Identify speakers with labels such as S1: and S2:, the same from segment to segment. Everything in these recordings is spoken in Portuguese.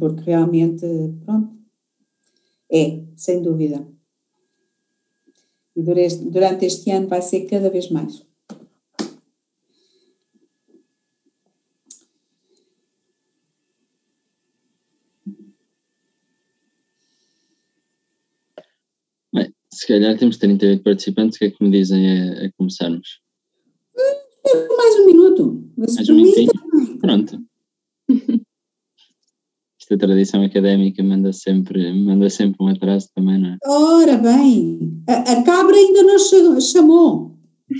S1: porque realmente, pronto, sem dúvida. E durante este ano vai ser cada vez mais.
S2: Bem, se calhar temos 38 participantes, o que é que me dizem a começarmos?
S1: Mais um minuto.
S2: Mais um minutinho? Pronto. Esta tradição académica manda sempre um atraso também, não é?
S1: Ora bem, a cabra ainda não chamou.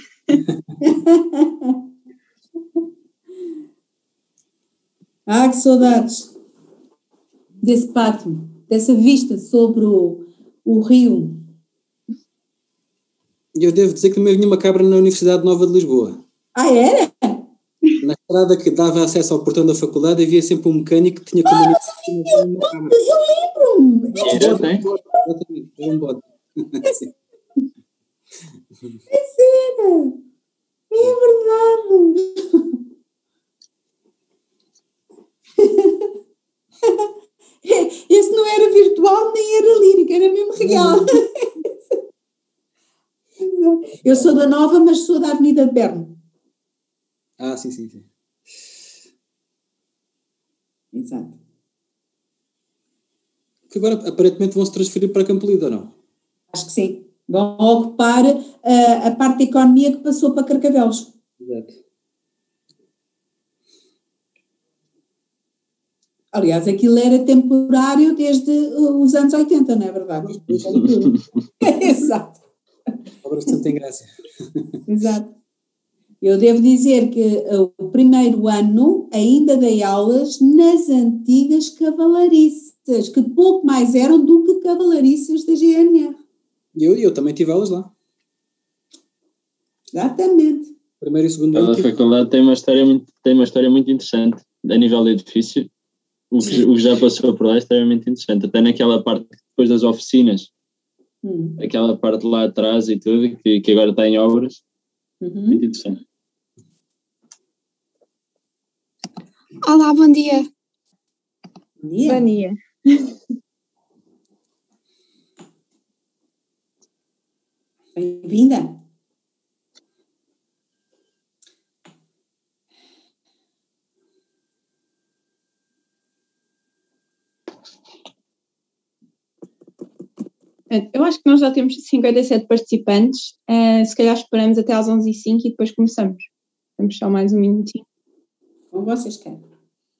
S1: Que saudades desse pátio, dessa vista sobre o rio.
S3: E eu devo dizer que também vinha uma cabra na Universidade Nova de Lisboa.
S1: Era?
S3: Na estrada que dava acesso ao portão da faculdade havia sempre um mecânico que tinha como...
S1: Eu lembro-me!
S3: Era um bode.
S1: É verdade! Esse não era virtual nem era lírico, era mesmo real. Eu sou da Nova, mas sou da Avenida de Berno.
S3: Sim.
S1: Exato.
S3: Que agora aparentemente vão se transferir para Campolide, ou não?
S1: Acho que sim. Vão ocupar a parte da economia que passou para Carcavelos.
S3: Exato.
S1: Aliás, aquilo era temporário desde os anos 80, não é verdade? Exato.
S3: Obras de Santa Graça.
S1: Exato. Eu devo dizer que o primeiro ano ainda dei aulas nas antigas cavalariças, que pouco mais eram do que cavalariças da GNR.
S3: Eu também tive aulas lá.
S1: Exatamente.
S3: Primeiro e segundo ano.
S2: A faculdade tem uma história muito interessante a nível de edifício. O que já passou por lá é extremamente interessante. Até naquela parte depois das oficinas, aquela parte lá atrás e tudo, que agora está em obras. Muito interessante.
S4: Olá, bom dia.
S1: Bom dia. Bem-vinda.
S4: Eu acho que nós já temos 57 participantes, se calhar esperamos até às 11h05 e depois começamos. Temos só mais um minutinho.
S1: Como vocês querem.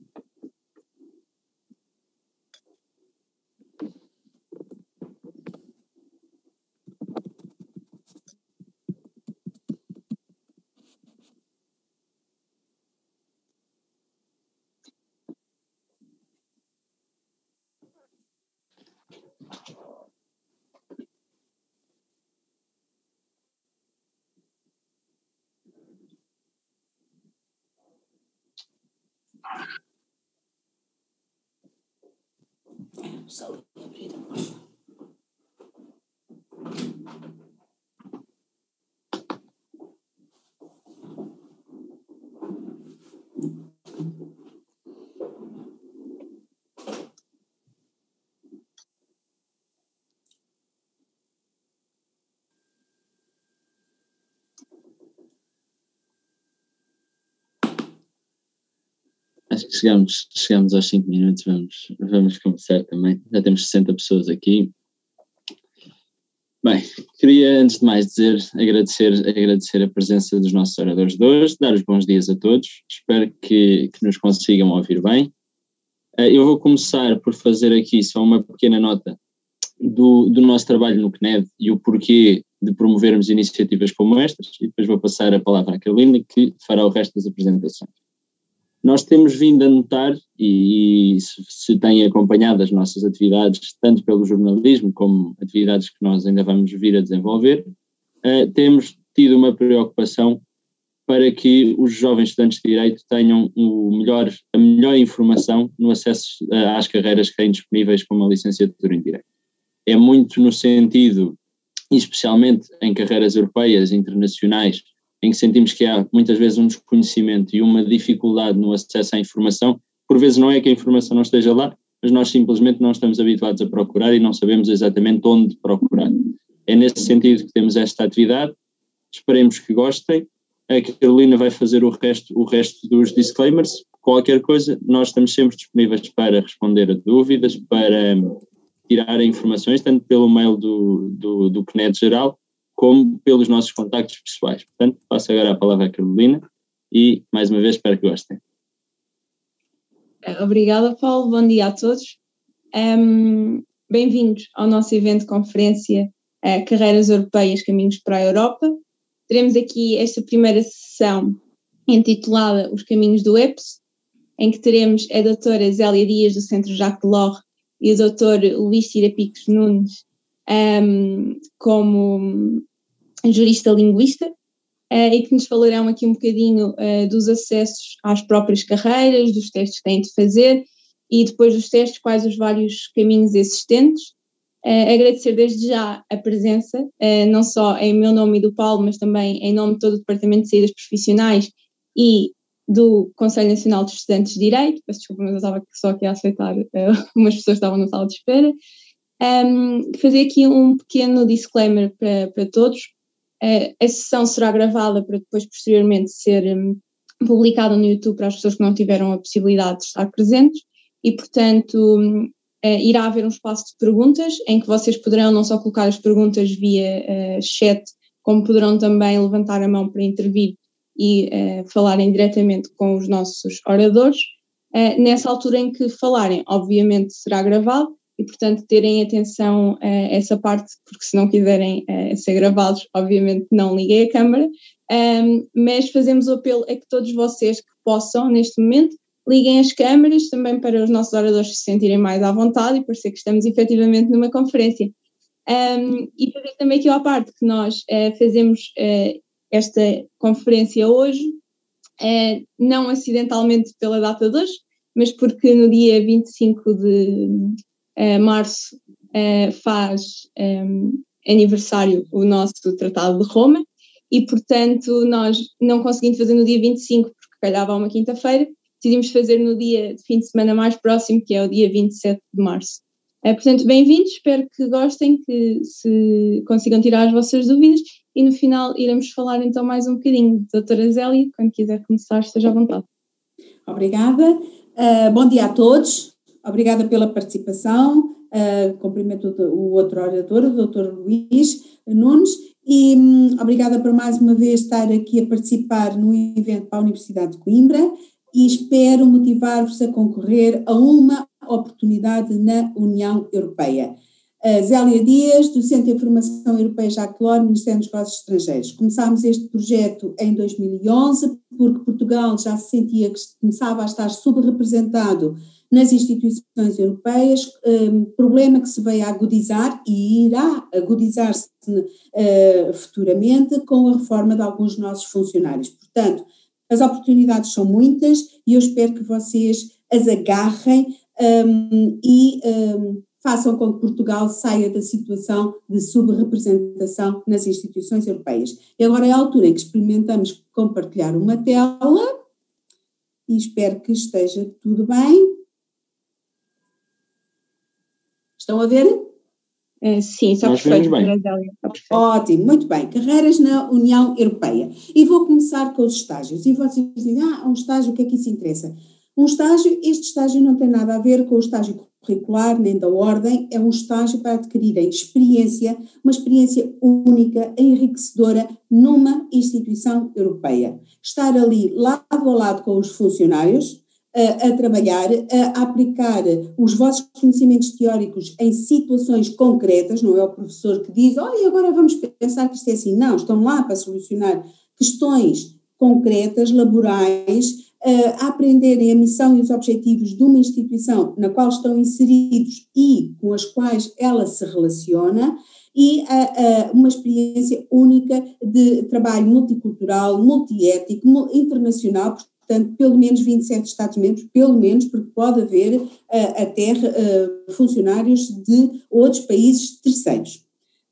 S1: Só abrir a porta.
S2: Acho que chegamos aos 5 minutos, vamos começar também. Já temos 60 pessoas aqui. Bem, queria antes de mais agradecer a presença dos nossos oradores de hoje, dar os bons dias a todos, espero que nos consigam ouvir bem. Eu vou começar por fazer aqui só uma pequena nota do nosso trabalho no CNED e o porquê de promovermos iniciativas como estas, e depois vou passar a palavra à Carolina, que fará o resto das apresentações. Nós temos vindo a notar, e se têm acompanhado as nossas atividades, tanto pelo jornalismo como atividades que nós ainda vamos vir a desenvolver, temos tido uma preocupação para que os jovens estudantes de Direito tenham a melhor informação no acesso às carreiras que têm disponíveis como a licenciatura em Direito. É muito no sentido, especialmente em carreiras europeias e internacionais, em que sentimos que há muitas vezes um desconhecimento e uma dificuldade no acesso à informação. Por vezes não é que a informação não esteja lá, mas nós simplesmente não estamos habituados a procurar e não sabemos exatamente onde procurar. É nesse sentido que temos esta atividade, esperemos que gostem. A Carolina vai fazer o resto dos disclaimers. Qualquer coisa, nós estamos sempre disponíveis para responder a dúvidas, para tirar informações, tanto pelo mail do CNED geral, como pelos nossos contactos pessoais. Portanto, passo agora a palavra à Carolina e, mais uma vez, espero que gostem.
S4: Obrigada, Paulo. Bom dia a todos. Bem-vindos ao nosso evento de conferência Carreiras Europeias, Caminhos para a Europa. Teremos aqui esta primeira sessão intitulada Os Caminhos do EPS, em que teremos a doutora Zélia Dias, do Centro Jacques Delors, e o doutor Luís Tirapicos Nunes, como jurista-linguista, e que nos falarão aqui um bocadinho dos acessos às próprias carreiras, dos testes que têm de fazer, e depois dos testes, quais os vários caminhos existentes. Agradecer desde já a presença, não só em meu nome e do Paulo, mas também em nome de todo o Departamento de Saídas Profissionais e do Conselho Nacional de Estudantes de Direito. Peço desculpa, mas eu estava só aqui a aceitar, umas pessoas estavam na sala de espera. Fazer aqui um pequeno disclaimer para todos. A sessão será gravada para depois, posteriormente, ser publicada no YouTube para as pessoas que não tiveram a possibilidade de estar presentes e, portanto, irá haver um espaço de perguntas em que vocês poderão não só colocar as perguntas via chat, como poderão também levantar a mão para intervir e falarem diretamente com os nossos oradores. Nessa altura em que falarem, obviamente será gravado e, portanto, terem atenção a essa parte, porque se não quiserem ser gravados, obviamente não liguem a câmara, mas fazemos o apelo a que todos vocês que possam, neste momento, liguem as câmaras também para os nossos oradores se sentirem mais à vontade e parecer que estamos efetivamente numa conferência. E fazer também aqui à parte que nós fazemos esta conferência hoje, não acidentalmente pela data de hoje, mas porque no dia 25 de março faz aniversário o nosso Tratado de Roma e, portanto, nós não conseguimos fazer no dia 25 porque calhava uma quinta-feira, decidimos fazer no dia de fim de semana mais próximo, que é o dia 27 de março. Portanto, bem-vindos, espero que gostem, que se consigam tirar as vossas dúvidas e no final iremos falar então mais um bocadinho. Doutora Zélia, quando quiser começar, esteja à vontade.
S1: Obrigada. Bom dia a todos. Obrigada pela participação. Cumprimento o outro orador, o Dr. Luís Nunes, e obrigada por mais uma vez estar aqui a participar no evento para a Universidade de Coimbra e espero motivar-vos a concorrer a uma oportunidade na União Europeia. Zélia Dias, docente em Formação Europeia Jacques Delors, Ministério dos Negócios Estrangeiros. Começámos este projeto em 2011 porque Portugal já se sentia que começava a estar subrepresentado nas instituições europeias, problema que se veio a agudizar e irá agudizar-se futuramente com a reforma de alguns nossos funcionários. Portanto, as oportunidades são muitas e eu espero que vocês as agarrem e façam com que Portugal saia da situação de subrepresentação nas instituições europeias. E agora é a altura em que experimentamos compartilhar uma tela e espero que esteja tudo bem. Estão a ver?
S4: Sim, está perfeito.
S1: Ótimo, muito bem. Carreiras na União Europeia. E vou começar com os estágios. E vocês dizem, um estágio, o que é que isso interessa? Este estágio não tem nada a ver com o estágio curricular, nem da ordem, é um estágio para adquirirem experiência, uma experiência única, enriquecedora numa instituição europeia. Estar ali lado a lado com os funcionários, a trabalhar, a aplicar os vossos conhecimentos teóricos em situações concretas, não é o professor que diz, olha, agora vamos pensar que isto é assim. Não, estão lá para solucionar questões concretas, laborais, a aprenderem a missão e os objetivos de uma instituição na qual estão inseridos e com as quais ela se relaciona, e uma experiência única de trabalho multicultural, multiético, internacional, portanto, pelo menos 27 Estados-membros, pelo menos, porque pode haver até funcionários de outros países terceiros.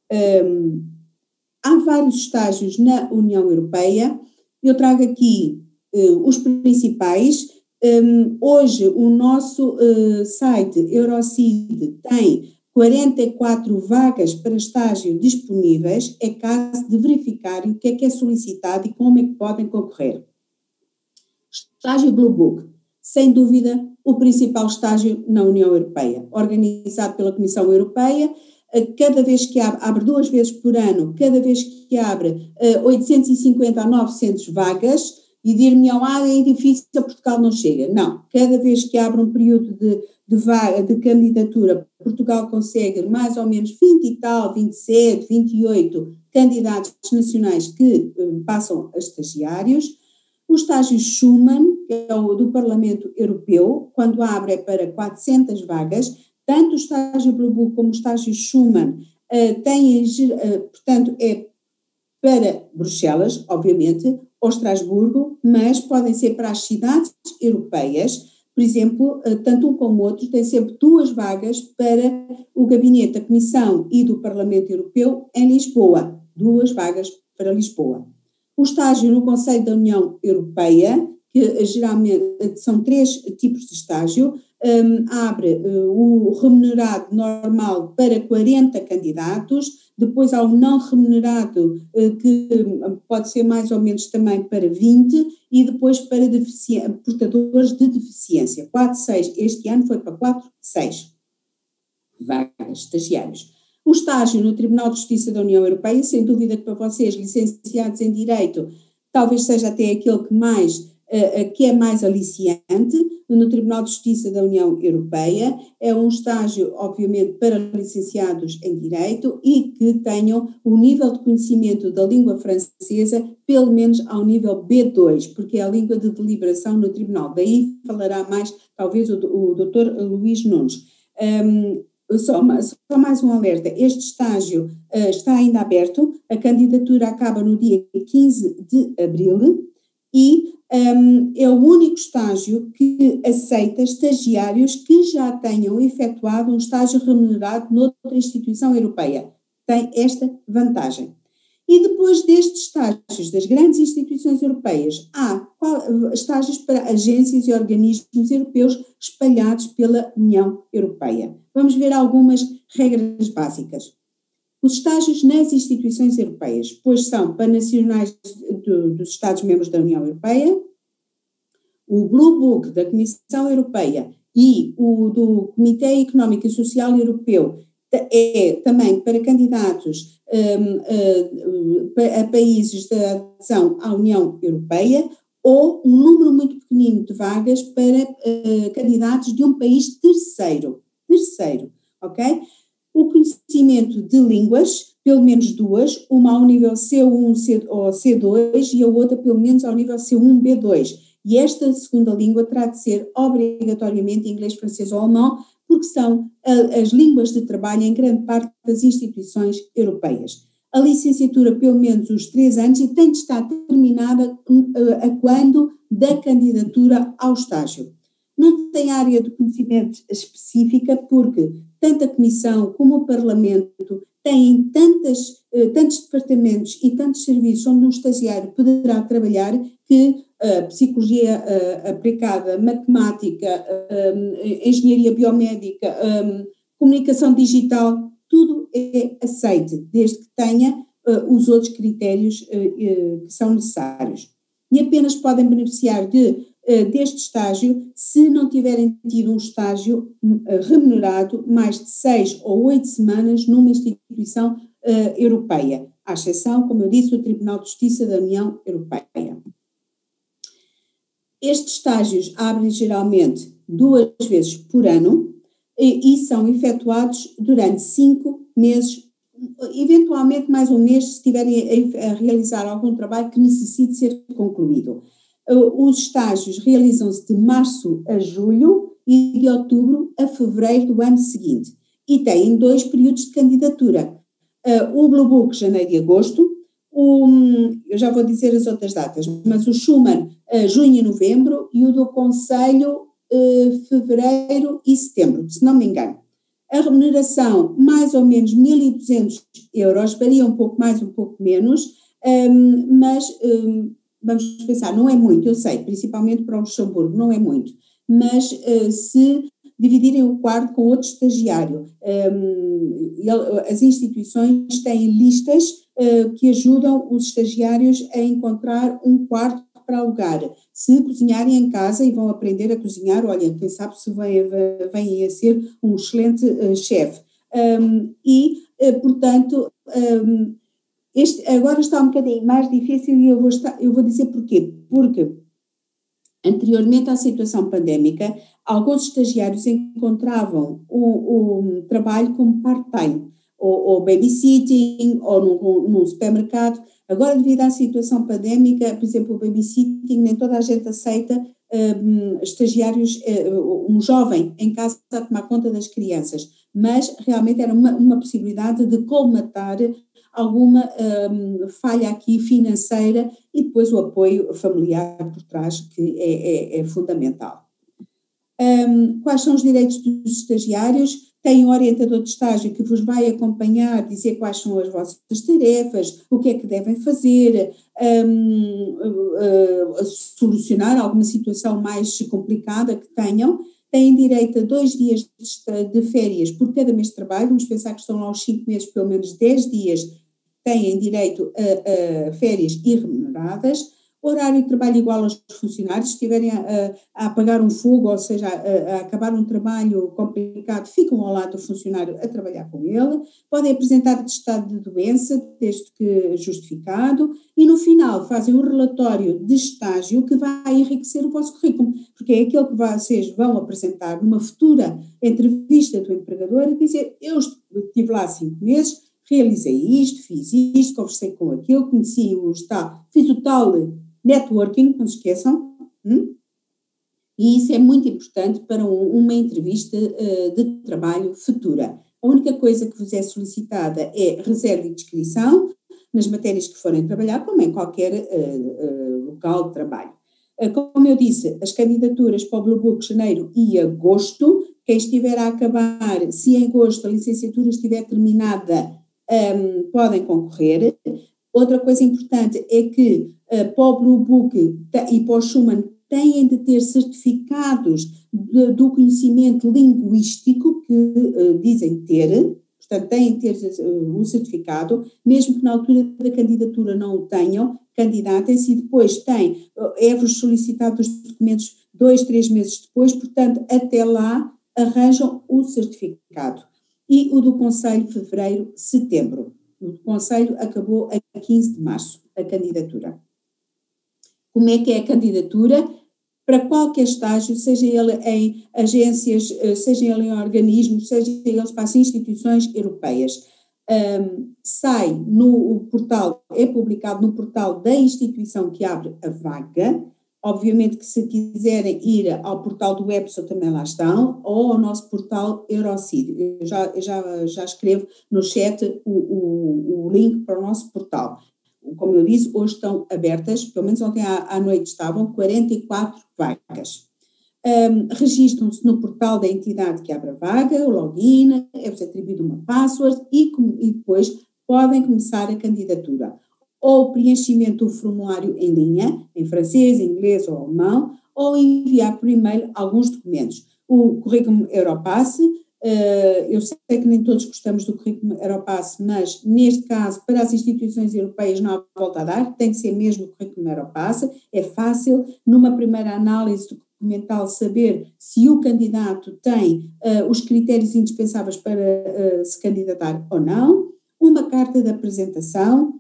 S1: Há vários estágios na União Europeia, eu trago aqui os principais, Hoje o nosso site Eurocid tem 44 vagas para estágio disponíveis, é caso de verificarem o que é solicitado e como é que podem concorrer. Estágio Blue Book, sem dúvida o principal estágio na União Europeia, organizado pela Comissão Europeia. Cada vez que abre 2 vezes por ano, cada vez que abre 850 a 900 vagas, e dir-me-ão, é difícil, Portugal não chega. Não, cada vez que abre um período de candidatura, Portugal consegue mais ou menos 20 e tal, 27, 28 candidatos nacionais que passam a estagiários. O estágio Schuman, que é o do Parlamento Europeu, quando abre é para 400 vagas, tanto o estágio Blue Book como o estágio Schuman portanto, é para Bruxelas, obviamente, ou Estrasburgo, mas podem ser para as cidades europeias. Por exemplo, tanto um como o outro têm sempre 2 vagas para o gabinete da Comissão e do Parlamento Europeu em Lisboa, 2 vagas para Lisboa. O estágio no Conselho da União Europeia, que geralmente são 3 tipos de estágio, abre o remunerado normal para 40 candidatos, depois há o não remunerado, que pode ser mais ou menos também para 20, e depois para portadores de deficiência. 4, 6, este ano foi para 4, 6 vagas, estagiários. O estágio no Tribunal de Justiça da União Europeia, sem dúvida que para vocês, licenciados em Direito, talvez seja até aquele que é mais aliciante. No Tribunal de Justiça da União Europeia é um estágio, obviamente, para licenciados em Direito e que tenham o nível de conhecimento da língua francesa, pelo menos ao nível B2, porque é a língua de deliberação no Tribunal. Daí falará mais, talvez, o Dr. Luís Nunes. Só mais um alerta, este estágio está ainda aberto, a candidatura acaba no dia 15 de abril e é o único estágio que aceita estagiários que já tenham efetuado um estágio remunerado noutra instituição europeia. Tem esta vantagem. E depois destes estágios das grandes instituições europeias, há estágios para agências e organismos europeus espalhados pela União Europeia. Vamos ver algumas regras básicas. Os estágios nas instituições europeias, pois são para nacionais dos Estados-membros da União Europeia, o Blue Book da Comissão Europeia e o do Comitê Económico e Social Europeu é também para candidatos a países da adesão à União Europeia, ou um número muito pequenino de vagas para candidatos de um país terceiro, ok? O conhecimento de línguas, pelo menos 2, uma ao nível C1 ou C2 e a outra pelo menos ao nível C1, B2. E esta segunda língua terá de ser obrigatoriamente inglês, francês ou alemão, porque são as línguas de trabalho em grande parte das instituições europeias. A licenciatura pelo menos os 3 anos e tem de estar terminada a quando da candidatura ao estágio. Não tem área de conhecimento específica porque tanto a Comissão como o Parlamento têm tantos departamentos e tantos serviços onde um estagiário poderá trabalhar que psicologia aplicada, matemática, engenharia biomédica, comunicação digital, tudo é aceite, desde que tenha os outros critérios que são necessários. E apenas podem beneficiar deste estágio se não tiverem tido um estágio remunerado mais de 6 ou 8 semanas numa instituição europeia, à exceção, como eu disse, do Tribunal de Justiça da União Europeia. Estes estágios abrem geralmente 2 vezes por ano e são efetuados durante 5 meses, eventualmente mais um mês se estiverem a realizar algum trabalho que necessite ser concluído. Os estágios realizam-se de março a julho e de outubro a fevereiro do ano seguinte e têm 2 períodos de candidatura. O Blue Book, janeiro e agosto, eu já vou dizer as outras datas, mas o Schuman, junho e novembro, e o do Conselho, fevereiro e setembro, se não me engano. A remuneração, mais ou menos 1.200 euros, varia um pouco mais, um pouco menos, mas vamos pensar, não é muito, eu sei, principalmente para o Luxemburgo, não é muito, mas se dividirem o quarto com outro estagiário, as instituições têm listas que ajudam os estagiários a encontrar um quarto para alugar. Se cozinharem em casa e vão aprender a cozinhar, olha, quem sabe se vêm a ser um excelente chefe. Portanto, agora está um bocadinho mais difícil e eu vou dizer porquê. Porque anteriormente à situação pandémica, alguns estagiários encontravam o trabalho como part-time, ou babysitting, ou num supermercado. Agora, devido à situação pandémica, por exemplo, o babysitting, nem toda a gente aceita estagiários, um jovem em casa a tomar conta das crianças, mas realmente era uma possibilidade de colmatar alguma falha aqui financeira e depois o apoio familiar por trás, que é fundamental. Quais são os direitos dos estagiários? Tem um orientador de estágio que vos vai acompanhar, dizer quais são as vossas tarefas, o que é que devem fazer, solucionar alguma situação mais complicada que tenham. Têm direito a 2 dias de férias por cada mês de trabalho, vamos pensar que estão lá aos 5 meses, pelo menos 10 dias têm direito a férias irremuneradas, horário de trabalho igual aos funcionários, se estiverem a apagar um fogo, ou seja, a acabar um trabalho complicado, ficam ao lado do funcionário a trabalhar com ele, podem apresentar atestado de doença, desde que justificado, e no final fazem um relatório de estágio que vai enriquecer o vosso currículo, porque é aquele que vocês vão apresentar numa futura entrevista do empregador e dizer, eu estive lá 5 meses, realizei isto, fiz isto, conversei com aquilo, conheci fiz o tal networking, não se esqueçam, e isso é muito importante para uma entrevista de trabalho futura. A única coisa que vos é solicitada é reserva e inscrição nas matérias que forem trabalhar, como em qualquer local de trabalho. Como eu disse, as candidaturas para o Blue Book janeiro e agosto, quem estiver a acabar, se em agosto a licenciatura estiver terminada, podem concorrer. Outra coisa importante é que para o Blue Book e para o Schumann têm de ter certificados do conhecimento linguístico que dizem ter, portanto têm de ter um certificado, mesmo que na altura da candidatura não o tenham, candidatem-se e depois é-vos solicitado os documentos 2, 3 meses depois, portanto até lá arranjam o certificado. E o do Conselho, fevereiro, setembro. O do Conselho acabou a 15 de março, a candidatura. Como é que é a candidatura? Para qualquer estágio, seja ele em agências, seja ele em organismos, seja ele para as instituições europeias. Sai no portal, é publicado no portal da instituição que abre a vaga. Obviamente que se quiserem ir ao portal do EPSO também lá estão, ou ao nosso portal Eurocid. Eu já escrevo no chat o link para o nosso portal. Como eu disse, hoje estão abertas, pelo menos ontem à noite estavam, 44 vagas. Registram-se no portal da entidade que abre a vaga, o login, é-vos atribuído uma password e depois podem começar a candidatura. Ou preenchimento do formulário em linha, em francês, inglês ou alemão, ou enviar por e-mail alguns documentos. O currículo Europass, eu sei que nem todos gostamos do currículo Europass, mas neste caso, para as instituições europeias não há volta a dar, tem que ser mesmo o currículo Europass, é fácil, numa primeira análise documental, saber se o candidato tem os critérios indispensáveis para se candidatar ou não, uma carta de apresentação,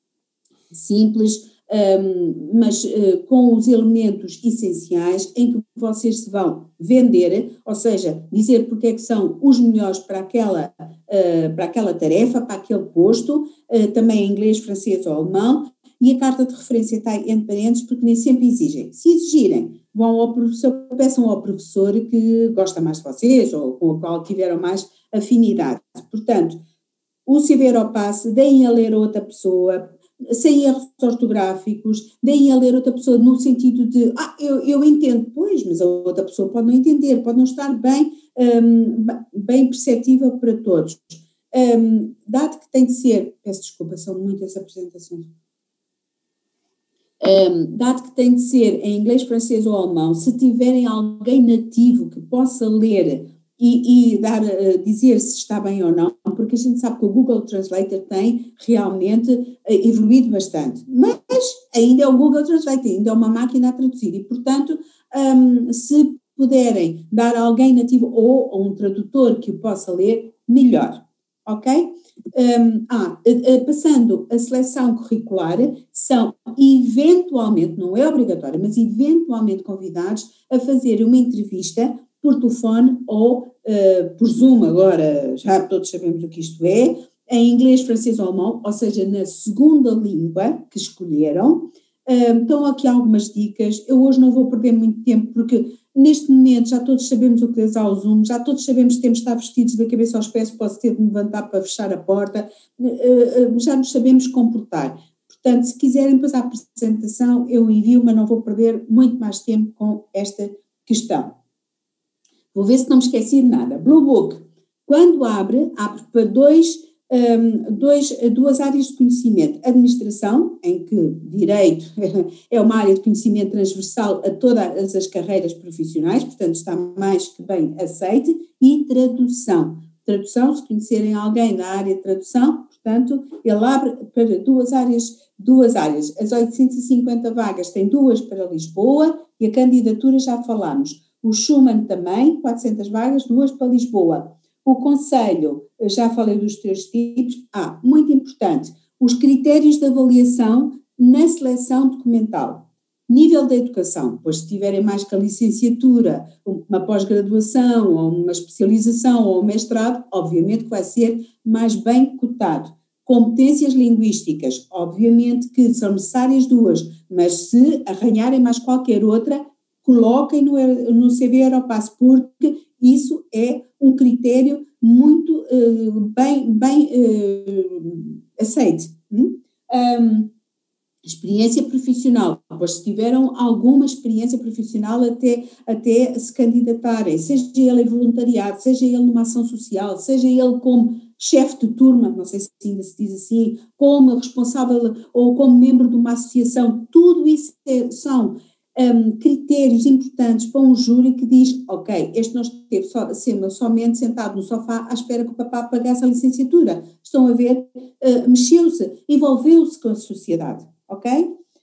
S1: simples, mas com os elementos essenciais em que vocês se vão vender, ou seja, dizer porque é que são os melhores para aquela tarefa, para aquele posto, também em inglês, francês ou alemão, e a carta de referência está entre parênteses porque nem sempre exigem. Se exigirem, vão ao professor, peçam ao professor que gosta mais de vocês ou com o qual tiveram mais afinidade. Portanto, o CV Europass, deem a ler a outra pessoa, sem erros ortográficos, deem a ler outra pessoa no sentido de, eu entendo, pois, mas a outra pessoa pode não entender, pode não estar bem perceptível para todos. Dado que tem de ser, peço desculpa, são muitas apresentações. Dado que tem de ser em inglês, francês ou alemão, se tiverem alguém nativo que possa ler e dizer se está bem ou não, porque a gente sabe que o Google Translator tem realmente evoluído bastante, mas ainda é o Google Translator, ainda é uma máquina a traduzir e, portanto, se puderem dar a alguém nativo ou um tradutor que o possa ler, melhor, ok? Passando a seleção curricular, são eventualmente, não é obrigatório, mas eventualmente convidados a fazer uma entrevista por telefone ou por Zoom, agora já todos sabemos o que isto é, em inglês, francês ou alemão, ou seja, na segunda língua que escolheram. Estão aqui algumas dicas, eu hoje não vou perder muito tempo porque neste momento já todos sabemos utilizar o Zoom, já todos sabemos que temos de estar vestidos da cabeça aos pés, posso ter de me levantar para fechar a porta, já nos sabemos comportar. Portanto, se quiserem passar a apresentação, eu envio, mas não vou perder muito mais tempo com esta questão. Vou ver se não me esqueci de nada. Blue Book, quando abre para duas áreas de conhecimento. Administração, em que direito é uma área de conhecimento transversal a todas as carreiras profissionais, portanto está mais que bem aceite, e tradução. Tradução, se conhecerem alguém da área de tradução, portanto, ele abre para duas áreas. As 850 vagas tem 2 para Lisboa e a candidatura já falámos. O Schumann também, 400 vagas, 2 para Lisboa. O Conselho, já falei dos 3 tipos. Muito importante, os critérios de avaliação na seleção documental. Nível da educação, pois se tiverem mais que a licenciatura, uma pós-graduação, ou uma especialização, ou um mestrado, obviamente que vai ser mais bem cotado. Competências linguísticas, obviamente que são necessárias 2, mas se arranharem mais qualquer outra, coloquem no CV Europass, porque isso é um critério muito bem aceite. Experiência profissional, pois se tiveram alguma experiência profissional até se candidatarem, seja ele em voluntariado, seja ele numa ação social, seja ele como chefe de turma, não sei se ainda se diz assim, como responsável ou como membro de uma associação, tudo isso são critérios importantes para um júri que diz, ok, este não esteve somente sentado no sofá à espera que o papá pagasse a licenciatura. Estão a ver, mexeu-se, envolveu-se com a sociedade, ok?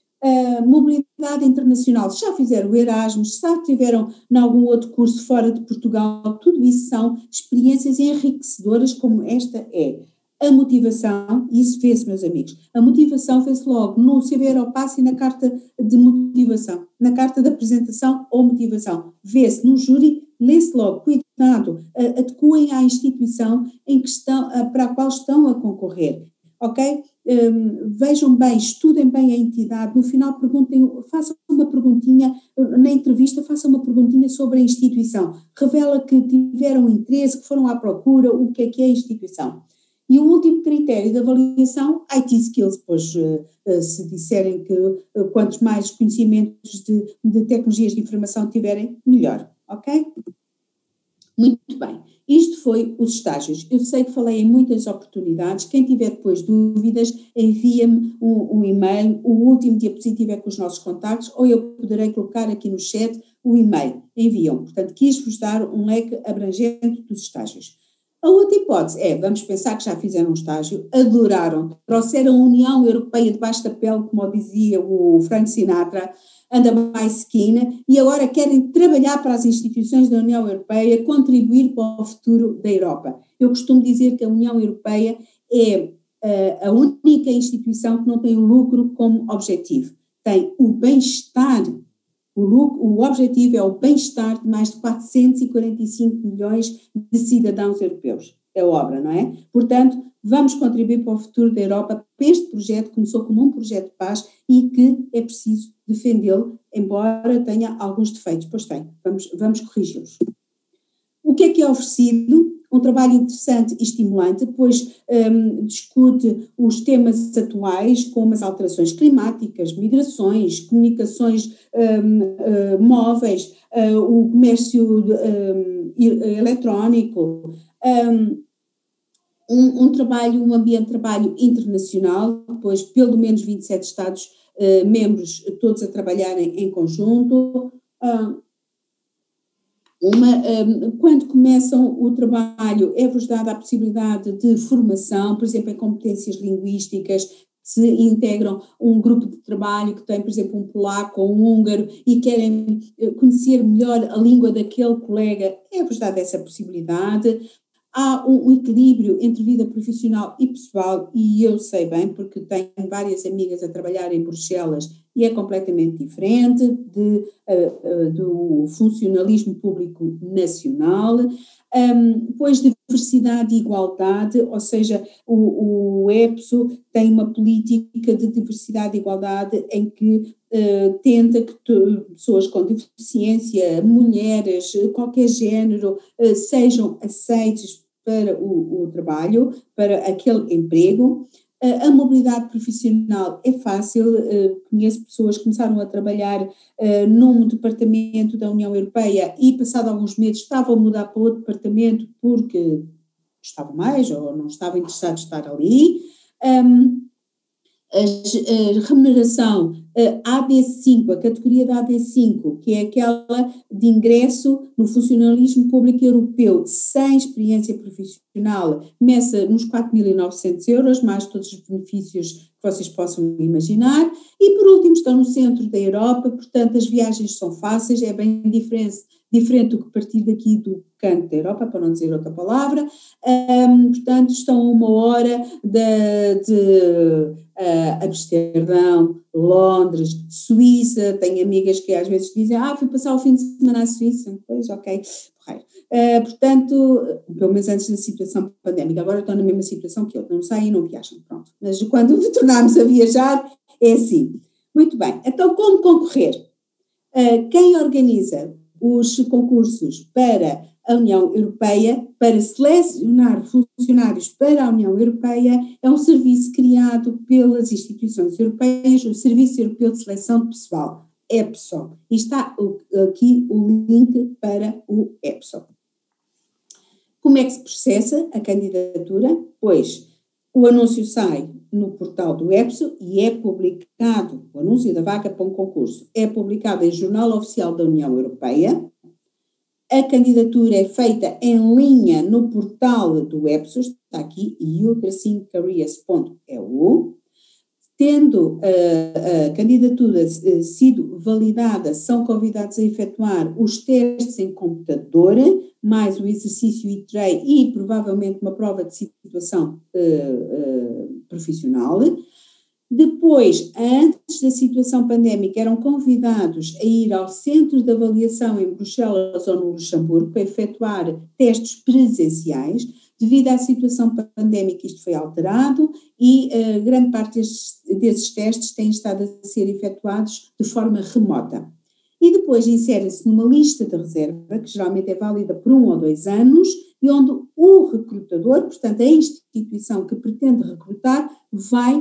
S1: Mobilidade internacional, se já fizeram o Erasmus, se já tiveram em algum outro curso fora de Portugal, tudo isso são experiências enriquecedoras como esta é. A motivação, isso vê-se, meus amigos, a motivação vê-se logo no CV Europass e na carta de motivação, na carta de apresentação ou motivação, vê-se no júri, lê-se logo, cuidado, adequem à instituição para a qual estão a concorrer, ok? Vejam bem, estudem bem a entidade, no final façam uma perguntinha, na entrevista façam uma perguntinha sobre a instituição, revela que tiveram interesse, que foram à procura, o que é a instituição. E o último critério de avaliação, IT Skills, pois se disserem que quantos mais conhecimentos de tecnologias de informação tiverem, melhor, ok? Muito bem, isto foi os estágios. Eu sei que falei em muitas oportunidades, quem tiver depois dúvidas, envia-me um e-mail, o último diapositivo é com os nossos contactos, ou eu poderei colocar aqui no chat o e-mail, enviam. Portanto, quis-vos dar um leque abrangente dos estágios. A outra hipótese é, vamos pensar que já fizeram um estágio, adoraram, trouxeram a União Europeia debaixo da pele, como dizia o Frank Sinatra, anda mais esquina, e agora querem trabalhar para as instituições da União Europeia, contribuir para o futuro da Europa. Eu costumo dizer que a União Europeia é a única instituição que não tem o lucro como objetivo, tem o bem-estar. O objetivo é o bem-estar de mais de 445 milhões de cidadãos europeus. É obra, não é? Portanto, vamos contribuir para o futuro da Europa, para este projeto que começou como um projeto de paz e que é preciso defendê-lo, embora tenha alguns defeitos. Pois tem, vamos corrigi-los. O que é oferecido? Um trabalho interessante e estimulante, pois discute os temas atuais, como as alterações climáticas, migrações, comunicações móveis, o comércio eletrónico, um ambiente de trabalho internacional, pois pelo menos 27 Estados membros todos a trabalharem em conjunto. Quando começam o trabalho, é-vos dada a possibilidade de formação, por exemplo, em competências linguísticas. Se integram um grupo de trabalho que tem, por exemplo, um polaco ou um húngaro e querem conhecer melhor a língua daquele colega, é-vos dada essa possibilidade. Há um equilíbrio entre vida profissional e pessoal, e eu sei bem, porque tenho várias amigas a trabalhar em Bruxelas e é completamente diferente do funcionalismo público nacional. Pois diversidade e igualdade, ou seja, o EPSO tem uma política de diversidade e igualdade em que tenta que pessoas com deficiência, mulheres, qualquer género, sejam aceites para o trabalho, para aquele emprego. A mobilidade profissional é fácil, conheço pessoas que começaram a trabalhar num departamento da União Europeia e passado alguns meses estavam a mudar para outro departamento porque gostavam mais ou não estavam interessados em estar ali. A remuneração AD5, a categoria da AD5, que é aquela de ingresso no funcionalismo público europeu sem experiência profissional, começa nos 4.900 euros, mais todos os benefícios que vocês possam imaginar, e por último estão no centro da Europa, portanto as viagens são fáceis, é bem diferente do que partir daqui do canto da Europa, para não dizer outra palavra, portanto estão a 1 hora de Amsterdão, Londres, Suíça. Tenho amigas que às vezes dizem, fui passar o fim de semana à Suíça, pois ok, portanto, pelo menos antes da situação pandémica, agora estão na mesma situação que eu, não saem e não viajam, pronto, mas quando tornarmos a viajar é assim. Muito bem, então como concorrer? Quem organiza os concursos para a União Europeia, para selecionar funcionários para a União Europeia, é um serviço criado pelas instituições europeias, o Serviço Europeu de Seleção de Pessoal, EPSO. E está aqui o link para o EPSO. Como é que se processa a candidatura? Pois o anúncio sai no portal do EPSO e é publicado, o anúncio da vaga para um concurso, é publicado em Jornal Oficial da União Europeia. A candidatura é feita em linha no portal do EPSO, está aqui, eu-careers.eu. Tendo a candidatura sido validada, são convidados a efetuar os testes em computador, mais o exercício ITREI e provavelmente uma prova de situação profissional. Depois, antes da situação pandémica, eram convidados a ir ao centro de avaliação em Bruxelas ou no Luxemburgo para efetuar testes presenciais. Devido à situação pandémica, isto foi alterado e grande parte desses testes têm estado a ser efetuados de forma remota. E depois insere-se numa lista de reserva, que geralmente é válida por 1 ou 2 anos, e onde o recrutador, portanto a instituição que pretende recrutar, vai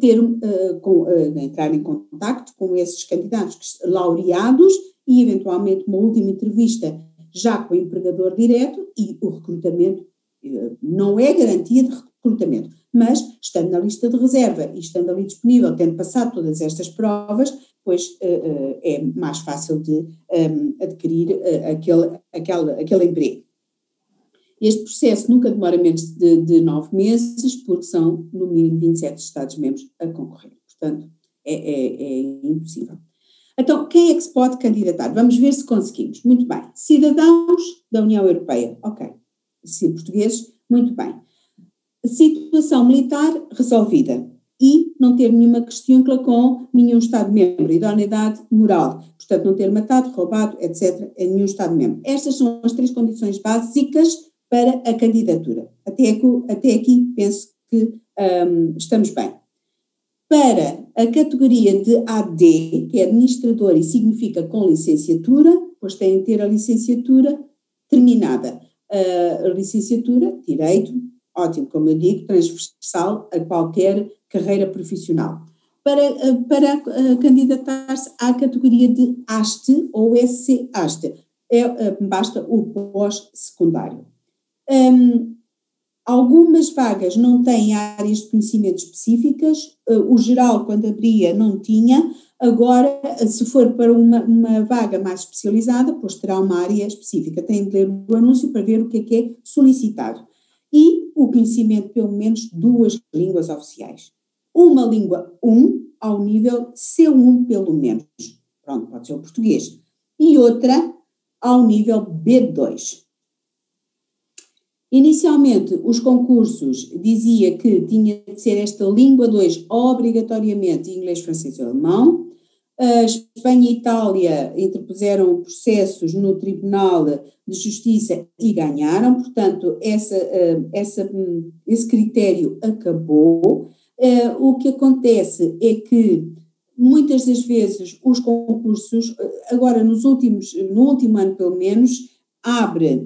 S1: entrar em contacto com esses candidatos laureados e eventualmente uma última entrevista já com o empregador direto, e o recrutamento não é garantia de recrutamento, mas estando na lista de reserva e estando ali disponível, tendo passado todas estas provas, pois é mais fácil de adquirir aquele emprego. Este processo nunca demora menos de 9 meses, porque são no mínimo 27 Estados-membros a concorrer, portanto é impossível. Então, quem é que se pode candidatar? Vamos ver se conseguimos. Muito bem. Cidadãos da União Europeia, ok. Se portugueses, muito bem. Situação militar resolvida e não ter nenhuma questão com nenhum Estado-membro, idoneidade moral, portanto não ter matado, roubado, etc., em nenhum Estado-membro. Estas são as 3 condições básicas para a candidatura. Até aqui penso que estamos bem. Para a categoria de AD, que é administrador e significa com licenciatura, pois têm de ter a licenciatura terminada. A licenciatura, direito, ótimo, como eu digo, transversal a qualquer carreira profissional. Para candidatar-se à categoria de ASTE ou SC-ASTE, basta o pós-secundário. Algumas vagas não têm áreas de conhecimento específicas, o geral, quando abria, não tinha. Agora, se for para uma vaga mais especializada, pois terá uma área específica. Tem de ler o anúncio para ver o que é solicitado. E o conhecimento, pelo menos, 2 línguas oficiais. Uma língua 1, ao nível C1, pelo menos. Pronto, pode ser o português. E outra ao nível B2. Inicialmente, os concursos dizia que tinha de ser esta língua 2 obrigatoriamente inglês, francês e alemão. A Espanha e Itália interpuseram processos no Tribunal de Justiça e ganharam, portanto, esse critério acabou. O que acontece é que muitas das vezes os concursos, agora no último ano pelo menos, abre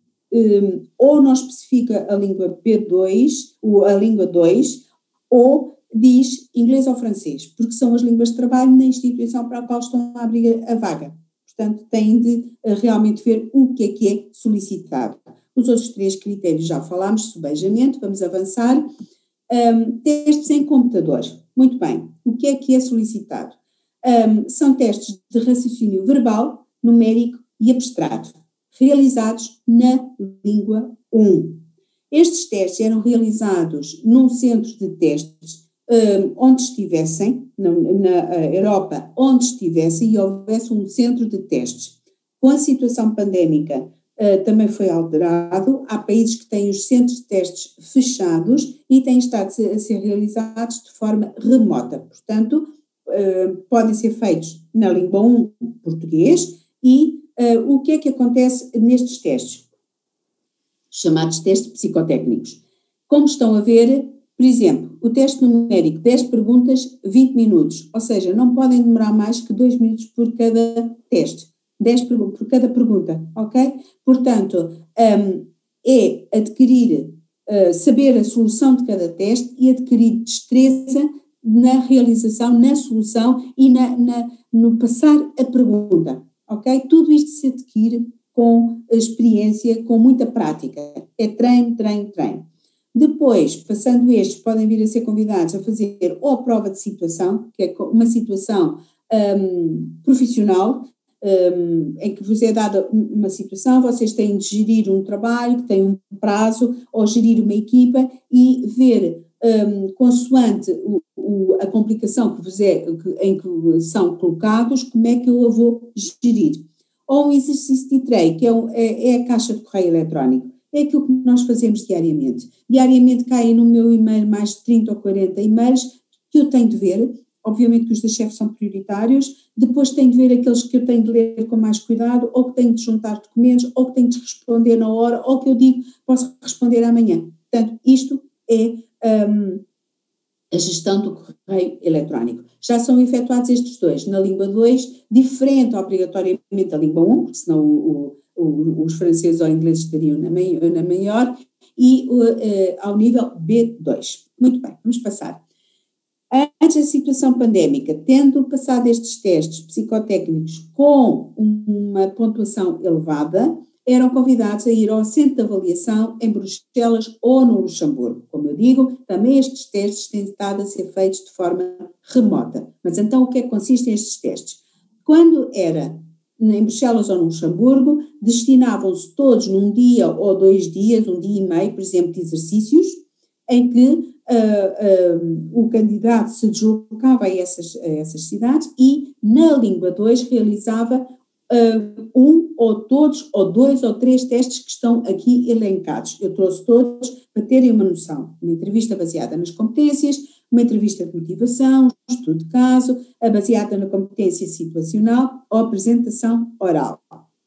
S1: ou não especifica a língua B2, ou a língua 2, ou diz inglês ou francês, porque são as línguas de trabalho na instituição para a qual estão a abrir a vaga. Portanto, têm de realmente ver o que é solicitado. Os outros 3 critérios já falámos subejamente, vamos avançar. Testes em computador. Muito bem. O que é solicitado? São testes de raciocínio verbal, numérico e abstrato, realizados na língua 1. Estes testes eram realizados num centro de testes onde estivessem, na Europa, onde estivessem e houvesse um centro de testes. Com a situação pandémica também foi alterado, há países que têm os centros de testes fechados e têm estado a ser realizados de forma remota, portanto, podem ser feitos na língua 1 português e o que é que acontece nestes testes? Chamados testes psicotécnicos. Como estão a ver, por exemplo, o teste numérico, 10 perguntas, 20 minutos, ou seja, não podem demorar mais que 2 minutos por cada teste, 10 por cada pergunta, ok? Portanto, é adquirir, saber a solução de cada teste e adquirir destreza na realização, na solução e no passar a pergunta, ok? Tudo isto se adquire com experiência, com muita prática. É treino, treino, treino. Depois, passando estes, podem vir a ser convidados a fazer ou a prova de situação, que é uma situação profissional, em que vos é dada uma situação, vocês têm de gerir um trabalho que tem um prazo, ou gerir uma equipa e ver, consoante a complicação em que são colocados, como é que eu a vou gerir. Ou um exercício de treino, que é a caixa de correio eletrónico. É aquilo que nós fazemos diariamente. Diariamente caem no meu e-mail mais de 30 ou 40 e-mails que eu tenho de ver. Obviamente que os da chefe são prioritários. Depois tenho de ver aqueles que eu tenho de ler com mais cuidado, ou que tenho de juntar documentos, ou que tenho de responder na hora, ou que eu digo posso responder amanhã. Portanto, isto é a gestão do correio eletrónico. Já são efetuados estes 2. Na língua 2, diferente obrigatoriamente da língua 1, porque senão os franceses ou ingleses estariam na maior, e ao nível B2. Muito bem, vamos passar. Antes da situação pandémica, tendo passado estes testes psicotécnicos com uma pontuação elevada, eram convidados a ir ao centro de avaliação em Bruxelas ou no Luxemburgo. Como eu digo, também estes testes têm estado a ser feitos de forma remota. Mas então o que é que consistem estes testes? Quando era em Bruxelas ou no Luxemburgo, destinavam-se todos num dia ou 2 dias, 1 dia e meio, por exemplo, de exercícios, em que o candidato se deslocava a essas cidades e, na língua 2, realizava ou todos, ou 2 ou 3 testes que estão aqui elencados. Eu trouxe todos para terem uma noção. Uma entrevista baseada nas competências, uma entrevista de motivação, um estudo de caso, a baseada na competência situacional ou apresentação oral.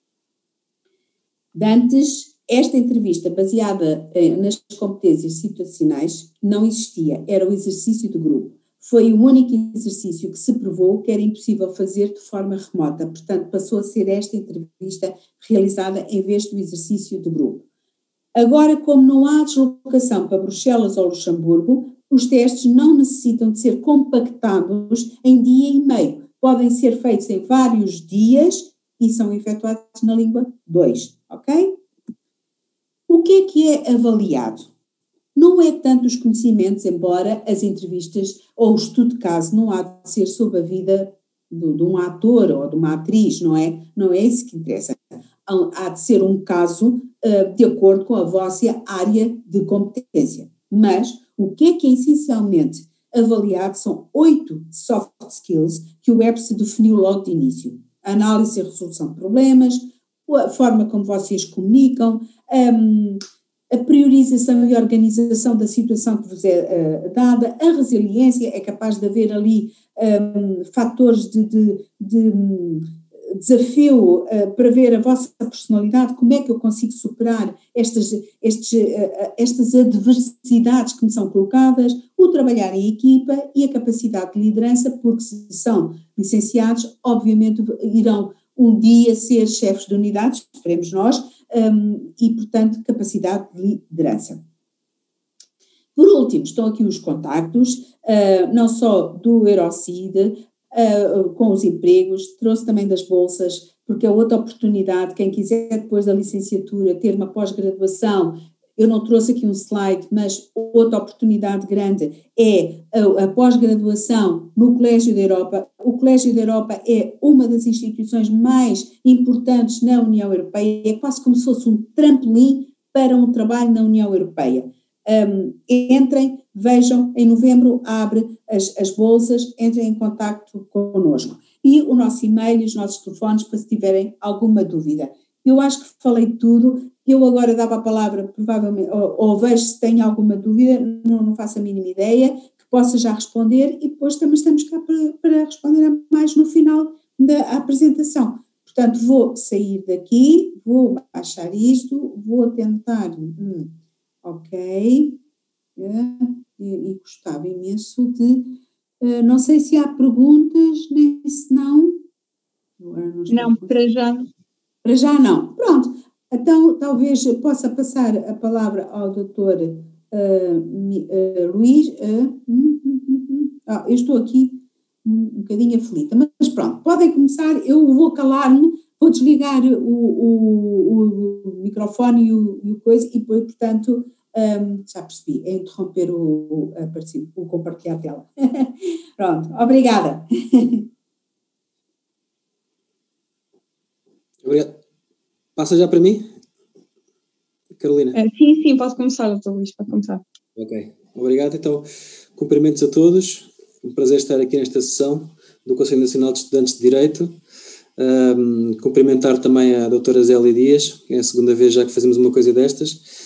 S1: Dantes, esta entrevista baseada nas competências situacionais não existia, era o exercício de grupo. Foi o único exercício que se provou que era impossível fazer de forma remota, portanto passou a ser esta entrevista realizada em vez do exercício de grupo. Agora, como não há deslocação para Bruxelas ou Luxemburgo, os testes não necessitam de ser compactados em dia e meio, podem ser feitos em vários dias e são efetuados na língua 2, ok? O que é avaliado? não é tanto os conhecimentos, embora as entrevistas ou o estudo de caso não há de ser sobre a vida de um ator ou de uma atriz, não é? Não é isso que interessa. Há de ser um caso de acordo com a vossa área de competência. Mas o que é essencialmente avaliado são 8 soft skills que o EPS definiu logo de início. A análise e resolução de problemas, a forma como vocês comunicam, a priorização e organização da situação que vos é dada, a resiliência, é capaz de haver ali fatores de desafio para ver a vossa personalidade, como é que eu consigo superar estas adversidades que me são colocadas, o trabalhar em equipa e a capacidade de liderança, porque se são licenciados, obviamente irão um dia ser chefes de unidades, esperemos nós, e portanto capacidade de liderança. Por último, estão aqui os contactos, não só do Eurocid, com os empregos, trouxe também das bolsas, porque é outra oportunidade, quem quiser depois da licenciatura ter uma pós-graduação, eu não trouxe aqui um slide, mas outra oportunidade grande é a pós-graduação no Colégio da Europa. O Colégio da Europa é uma das instituições mais importantes na União Europeia, é quase como se fosse um trampolim para um trabalho na União Europeia. Entrem, vejam, em novembro abre as bolsas, entrem em contacto connosco. E o nosso e-mail e os nossos telefones para se tiverem alguma dúvida. Eu acho que falei tudo, eu agora dava a palavra, provavelmente, ou vejo se tem alguma dúvida, não faço a mínima ideia, que possa já responder e depois também estamos cá para responder a mais no final da apresentação. Portanto, vou sair daqui, vou baixar isto, vou tentar... Ok, e gostava imenso de, não sei se há perguntas, nem se não.
S4: Não, para já.
S1: Para já não, pronto, então talvez possa passar a palavra ao doutor Luís, eu estou aqui um bocadinho aflita, mas pronto, podem começar, eu vou calar-me, vou desligar o microfone e o coisa, e depois, portanto, já percebi, é interromper o compartilhar a tela. Pronto, obrigada.
S3: Obrigado. Passa já para mim, Carolina?
S4: Sim, pode começar, doutor Luís, pode começar.
S3: Ok, obrigado. Então, cumprimentos a todos, um prazer estar aqui nesta sessão do Conselho Nacional de Estudantes de Direito. Cumprimentar também a doutora Zélia Dias, que é a segunda vez já que fazemos uma coisa destas,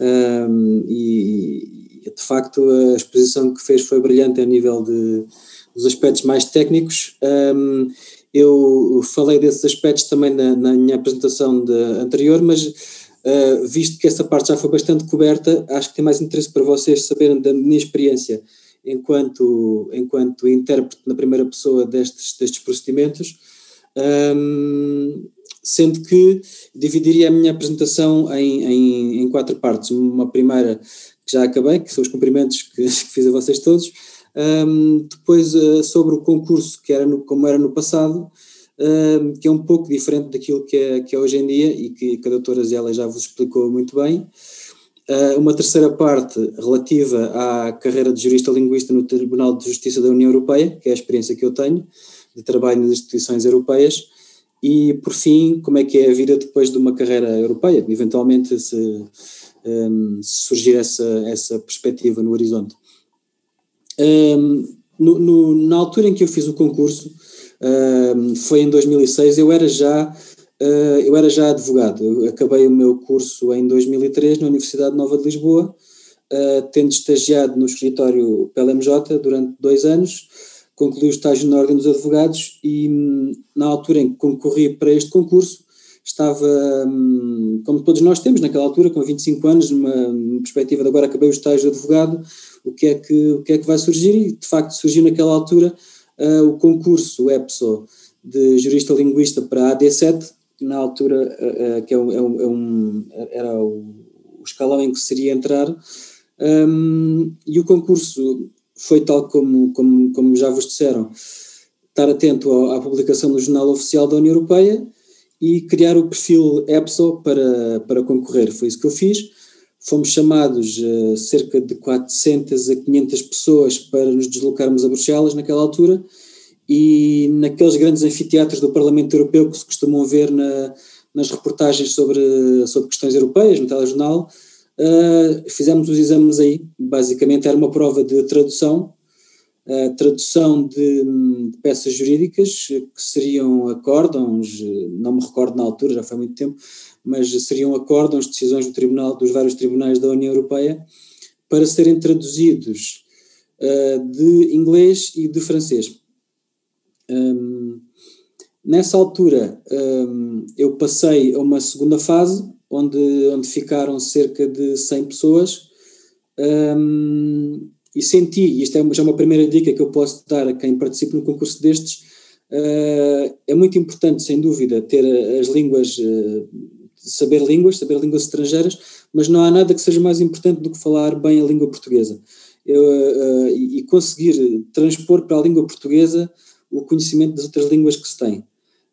S3: e de facto a exposição que fez foi brilhante a nível dos aspectos mais técnicos. Eu falei desses aspectos também na minha apresentação anterior, mas visto que essa parte já foi bastante coberta, acho que tem mais interesse para vocês saberem da minha experiência enquanto intérprete na primeira pessoa destes procedimentos, sendo que dividiria a minha apresentação em 4 partes. Uma primeira que já acabei, que são os cumprimentos que fiz a vocês todos, depois sobre o concurso como era no passado, que é um pouco diferente daquilo que é hoje em dia e que a doutora Zélia já vos explicou muito bem. Uma terceira parte relativa à carreira de jurista-linguista no Tribunal de Justiça da União Europeia, que é a experiência que eu tenho de trabalho nas instituições europeias, e por fim, como é que é a vida depois de uma carreira europeia, eventualmente se surgir essa perspectiva no horizonte. Na altura em que eu fiz o concurso, foi em 2006, eu era já advogado. Eu acabei o meu curso em 2003 na Universidade Nova de Lisboa, tendo estagiado no escritório PLMJ durante 2 anos, concluí o estágio na Ordem dos Advogados e na altura em que concorri para este concurso estava, como todos nós temos naquela altura, com 25 anos, numa perspectiva de agora acabei o estágio de advogado, o que é que vai surgir? E de facto surgiu naquela altura o concurso EPSO de jurista-linguista para a AD7, na altura que era o escalão em que seria entrar, e o concurso foi tal como já vos disseram, estar atento à publicação no Jornal Oficial da União Europeia e criar o perfil EPSO para concorrer. Foi isso que eu fiz. fomos chamados cerca de 400 a 500 pessoas para nos deslocarmos a Bruxelas naquela altura, e naqueles grandes anfiteatros do Parlamento Europeu que se costumam ver nas reportagens sobre questões europeias, no telejornal, fizemos os exames aí. Basicamente era uma prova de tradução de peças jurídicas que seriam acórdãos, não me recordo na altura, já foi há muito tempo, mas seriam acórdãos, decisões dos vários tribunais da União Europeia, para serem traduzidos de inglês e de francês. Nessa altura eu passei a uma segunda fase, onde ficaram cerca de 100 pessoas, e senti, e isto é já uma primeira dica que eu posso dar a quem participe no concurso destes, é muito importante, sem dúvida, ter as línguas, saber línguas estrangeiras, mas não há nada que seja mais importante do que falar bem a língua portuguesa, e conseguir transpor para a língua portuguesa o conhecimento das outras línguas que se tem.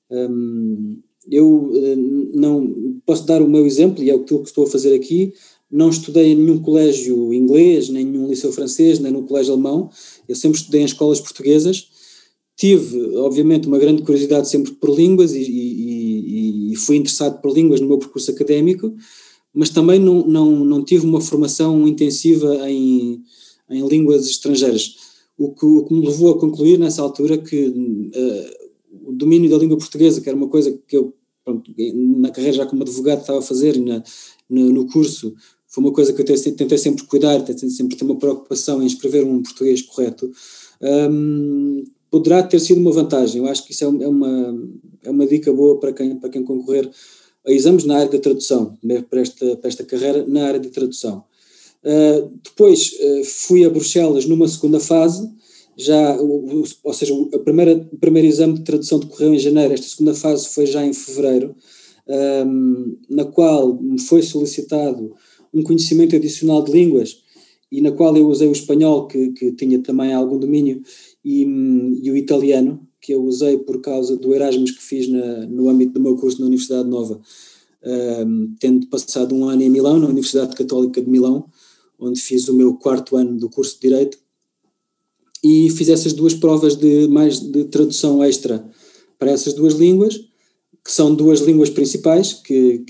S3: Eu não posso dar o meu exemplo, e é o que estou a fazer aqui. Não estudei em nenhum colégio inglês, nem em nenhum liceu francês, nem no colégio alemão. Eu sempre estudei em escolas portuguesas. Tive, obviamente, uma grande curiosidade sempre por línguas e fui interessado por línguas no meu percurso académico, mas também não tive uma formação intensiva em línguas estrangeiras. O que me levou a concluir nessa altura que o domínio da língua portuguesa, que era uma coisa que eu, na carreira já como advogado estava a fazer, e no curso, foi uma coisa que eu tentei sempre cuidar, tentei sempre ter uma preocupação em escrever um português correto, poderá ter sido uma vantagem. Eu acho que isso é uma dica boa para quem concorrer a exames na área da tradução, né, para esta carreira na área de tradução. Depois fui a Bruxelas numa segunda fase, ou seja, o primeiro exame de tradução decorreu em janeiro, esta segunda fase foi já em fevereiro, na qual me foi solicitado um conhecimento adicional de línguas, e na qual eu usei o espanhol, que tinha também algum domínio, e o italiano, que eu usei por causa do Erasmus que fiz no âmbito do meu curso na Universidade Nova, tendo passado um ano em Milão, na Universidade Católica de Milão, onde fiz o meu 4º ano do curso de Direito, e fiz essas duas provas de tradução extra para essas duas línguas, que são duas línguas principais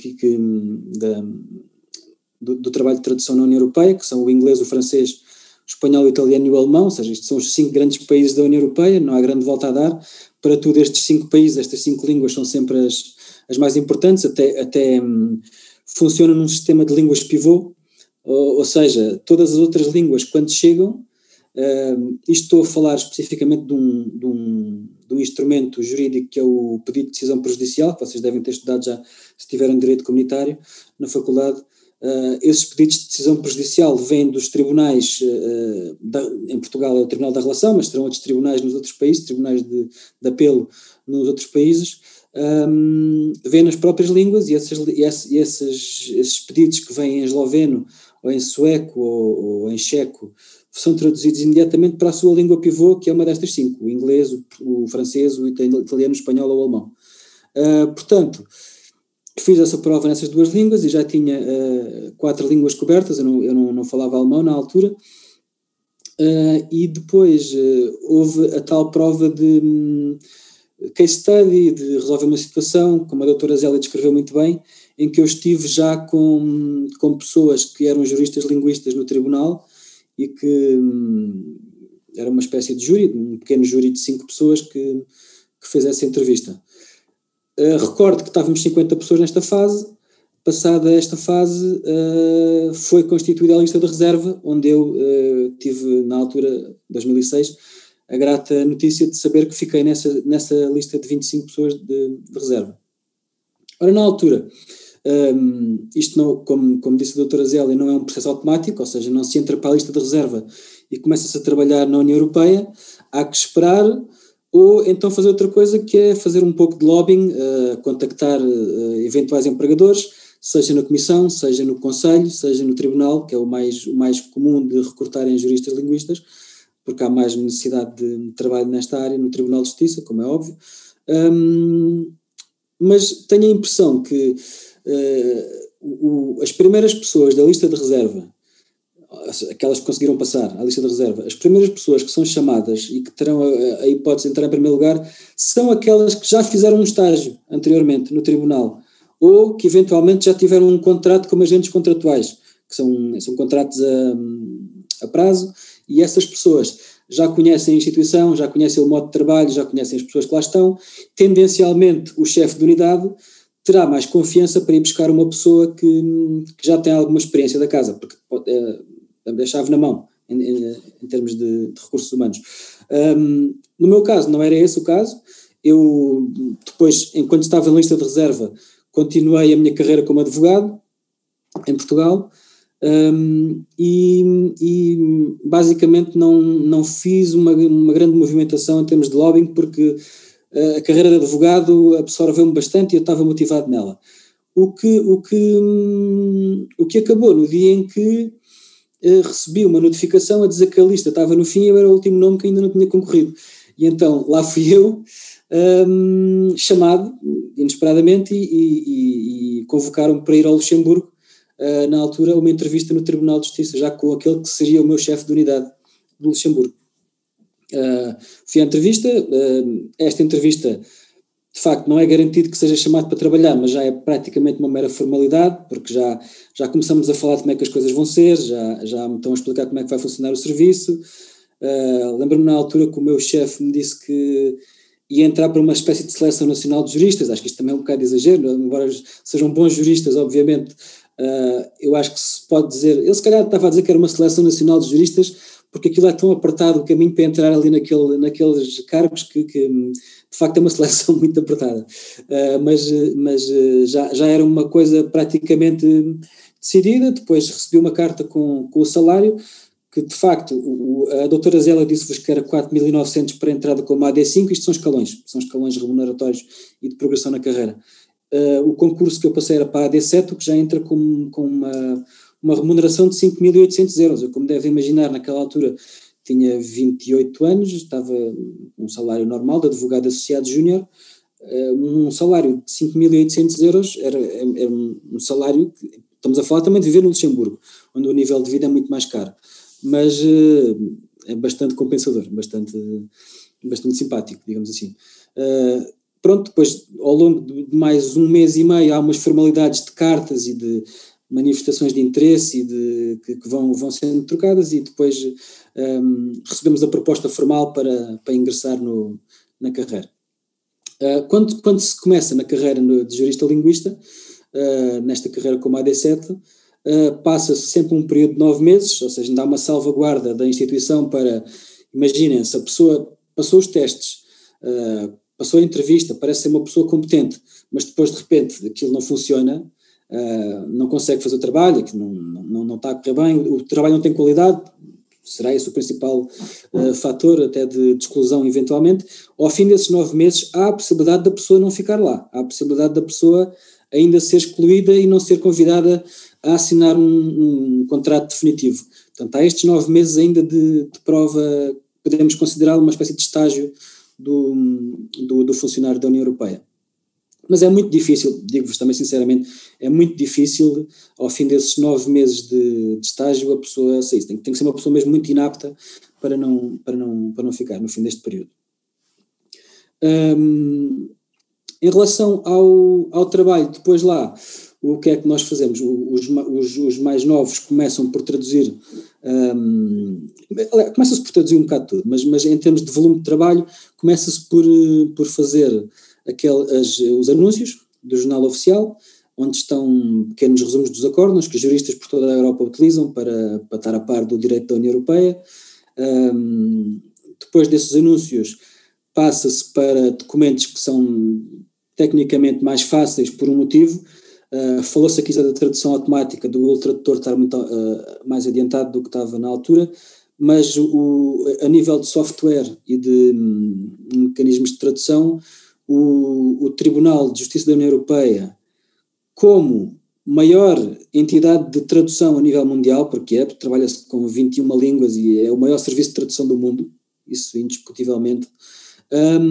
S3: do trabalho de tradução na União Europeia, que são o inglês, o francês, o espanhol, o italiano e o alemão. Ou seja, estes são os 5 grandes países da União Europeia, não há grande volta a dar. Para todos estes 5 países, estas 5 línguas são sempre as mais importantes, até funcionam num sistema de línguas pivô, ou seja, todas as outras línguas, quando chegam, isto estou a falar especificamente de um instrumento jurídico que é o pedido de decisão prejudicial, que vocês devem ter estudado já se tiveram direito comunitário na faculdade. Esses pedidos de decisão prejudicial vêm dos tribunais, em Portugal é o Tribunal da Relação, mas terão outros tribunais nos outros países, tribunais de apelo nos outros países, vêm nas próprias línguas, e esses pedidos que vêm em esloveno, ou em sueco, ou em checo, são traduzidos imediatamente para a sua língua pivô, que é uma destas 5, o inglês, o francês, o italiano, o espanhol ou o alemão. Portanto, fiz essa prova nessas duas línguas e já tinha 4 línguas cobertas. Eu não falava alemão na altura, e depois houve a tal prova de case study, de resolver uma situação, como a doutora Zélia descreveu muito bem, em que eu estive já com pessoas que eram juristas linguistas no tribunal, e que era uma espécie de júri, um pequeno júri de 5 pessoas que fez essa entrevista. Recordo que estávamos 50 pessoas nesta fase. Passada esta fase, foi constituída a lista de reserva, onde eu tive, na altura, 2006, a grata notícia de saber que fiquei nessa lista de 25 pessoas de reserva. Ora, na altura, isto não, como disse a doutora Zélia, não é um processo automático, ou seja, não se entra para a lista de reserva e começa-se a trabalhar na União Europeia. Há que esperar, ou então fazer outra coisa, que é fazer um pouco de lobbying, contactar eventuais empregadores, seja na Comissão, seja no Conselho, seja no Tribunal, que é o mais comum de recrutarem juristas linguistas, porque há mais necessidade de trabalho nesta área no Tribunal de Justiça, como é óbvio. Mas tenho a impressão que as primeiras pessoas da lista de reserva, aquelas que conseguiram passar à lista de reserva, as primeiras pessoas que são chamadas e que terão a hipótese de entrar em primeiro lugar são aquelas que já fizeram um estágio anteriormente no tribunal ou que eventualmente já tiveram um contrato como agentes contratuais, que são contratos a prazo, e essas pessoas já conhecem a instituição, já conhecem o modo de trabalho, já conhecem as pessoas que lá estão. Tendencialmente o chefe de unidade terá mais confiança para ir buscar uma pessoa que já tem alguma experiência da casa, porque é a chave na mão, em termos de recursos humanos. No meu caso, não era esse o caso. Eu, depois, enquanto estava na lista de reserva, continuei a minha carreira como advogado em Portugal, e basicamente não fiz uma grande movimentação em termos de lobbying, porque a carreira de advogado absorveu-me bastante e eu estava motivado nela. O que acabou no dia em que recebi uma notificação a dizer que a lista estava no fim e eu era o último nome que ainda não tinha concorrido. E então lá fui eu, chamado inesperadamente e convocaram-me para ir ao Luxemburgo, na altura, uma entrevista no Tribunal de Justiça, já com aquele que seria o meu chefe de unidade do Luxemburgo. Fui à entrevista. Esta entrevista, de facto, não é garantido que seja chamado para trabalhar, mas já é praticamente uma mera formalidade, porque já começamos a falar de como é que as coisas vão ser, já me estão a explicar como é que vai funcionar o serviço. Lembro-me na altura que o meu chefe me disse que ia entrar para uma espécie de seleção nacional de juristas. Acho que isto também é um bocado de exagero, embora sejam bons juristas, obviamente. Eu acho que se pode dizer, ele se calhar estava a dizer que era uma seleção nacional de juristas, porque aquilo é tão apertado o caminho para entrar ali naqueles cargos que de facto é uma seleção muito apertada, mas já era uma coisa praticamente decidida. Depois recebi uma carta com o salário, que de facto a doutora Zélia disse-vos que era 4.900 para a entrada como AD5, isto são escalões remuneratórios e de progressão na carreira. O concurso que eu passei era para a AD7, o que já entra com uma remuneração de 5.800 euros. Eu, como devem imaginar, naquela altura tinha 28 anos, estava um salário normal de advogado associado júnior. Um salário de 5.800 euros era um salário que, estamos a falar também de viver no Luxemburgo, onde o nível de vida é muito mais caro, mas é bastante compensador, bastante simpático, digamos assim. Pronto, depois ao longo de mais um mês e meio há umas formalidades de cartas e de manifestações de interesse e que vão sendo trocadas, e depois recebemos a proposta formal para ingressar na carreira. Quando se começa na carreira de jurista linguista, nesta carreira como AD7, passa-se sempre um período de 9 meses, ou seja, ainda há uma salvaguarda da instituição para, imaginem, se a pessoa passou os testes, passou a entrevista, parece ser uma pessoa competente, mas depois de repente aquilo não funciona, não consegue fazer o trabalho, que não está a correr bem, o trabalho não tem qualidade, será esse o principal fator até de exclusão eventualmente. Ao fim desses 9 meses há a possibilidade da pessoa não ficar lá, há a possibilidade da pessoa ainda ser excluída e não ser convidada a assinar um contrato definitivo. Portanto, há estes 9 meses ainda de prova, podemos considerá-lo uma espécie de estágio do funcionário da União Europeia. Mas é muito difícil, digo-vos também sinceramente, é muito difícil ao fim desses 9 meses de estágio a pessoa sair. Tem que ser uma pessoa mesmo muito inapta para não ficar no fim deste período. Em relação ao trabalho, depois lá, o que é que nós fazemos? Os mais novos começam por traduzir, começa-se por traduzir um bocado tudo, mas em termos de volume de trabalho, começa-se por fazer os anúncios do Jornal Oficial, onde estão pequenos resumos dos acórdãos que juristas por toda a Europa utilizam para estar a par do direito da União Europeia. Depois desses anúncios, passa-se para documentos que são tecnicamente mais fáceis por um motivo. Falou-se aqui da tradução automática, do Google Tradutor estar muito mais adiantado do que estava na altura, mas a nível de software e de mecanismos de tradução, o Tribunal de Justiça da União Europeia, como maior entidade de tradução a nível mundial, porque trabalha-se com 21 línguas e é o maior serviço de tradução do mundo, isso indiscutivelmente,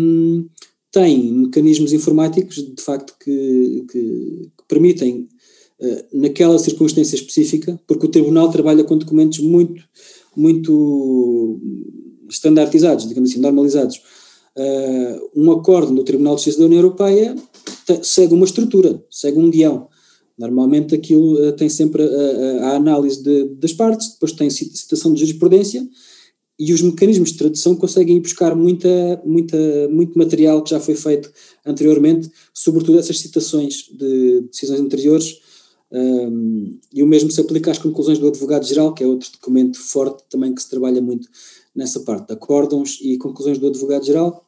S3: tem mecanismos informáticos, de facto, que permitem naquela circunstância específica, porque o Tribunal trabalha com documentos muito estandardizados, digamos assim, normalizados. Um acordo no Tribunal de Justiça da União Europeia segue uma estrutura, segue um guião. Normalmente aquilo tem sempre a análise das partes, depois tem citação de jurisprudência, e os mecanismos de tradução conseguem ir buscar muito material que já foi feito anteriormente, sobretudo essas citações de decisões anteriores, e o mesmo se aplica às conclusões do Advogado-Geral, que é outro documento forte também que se trabalha muito nessa parte. Acórdãos e conclusões do Advogado-Geral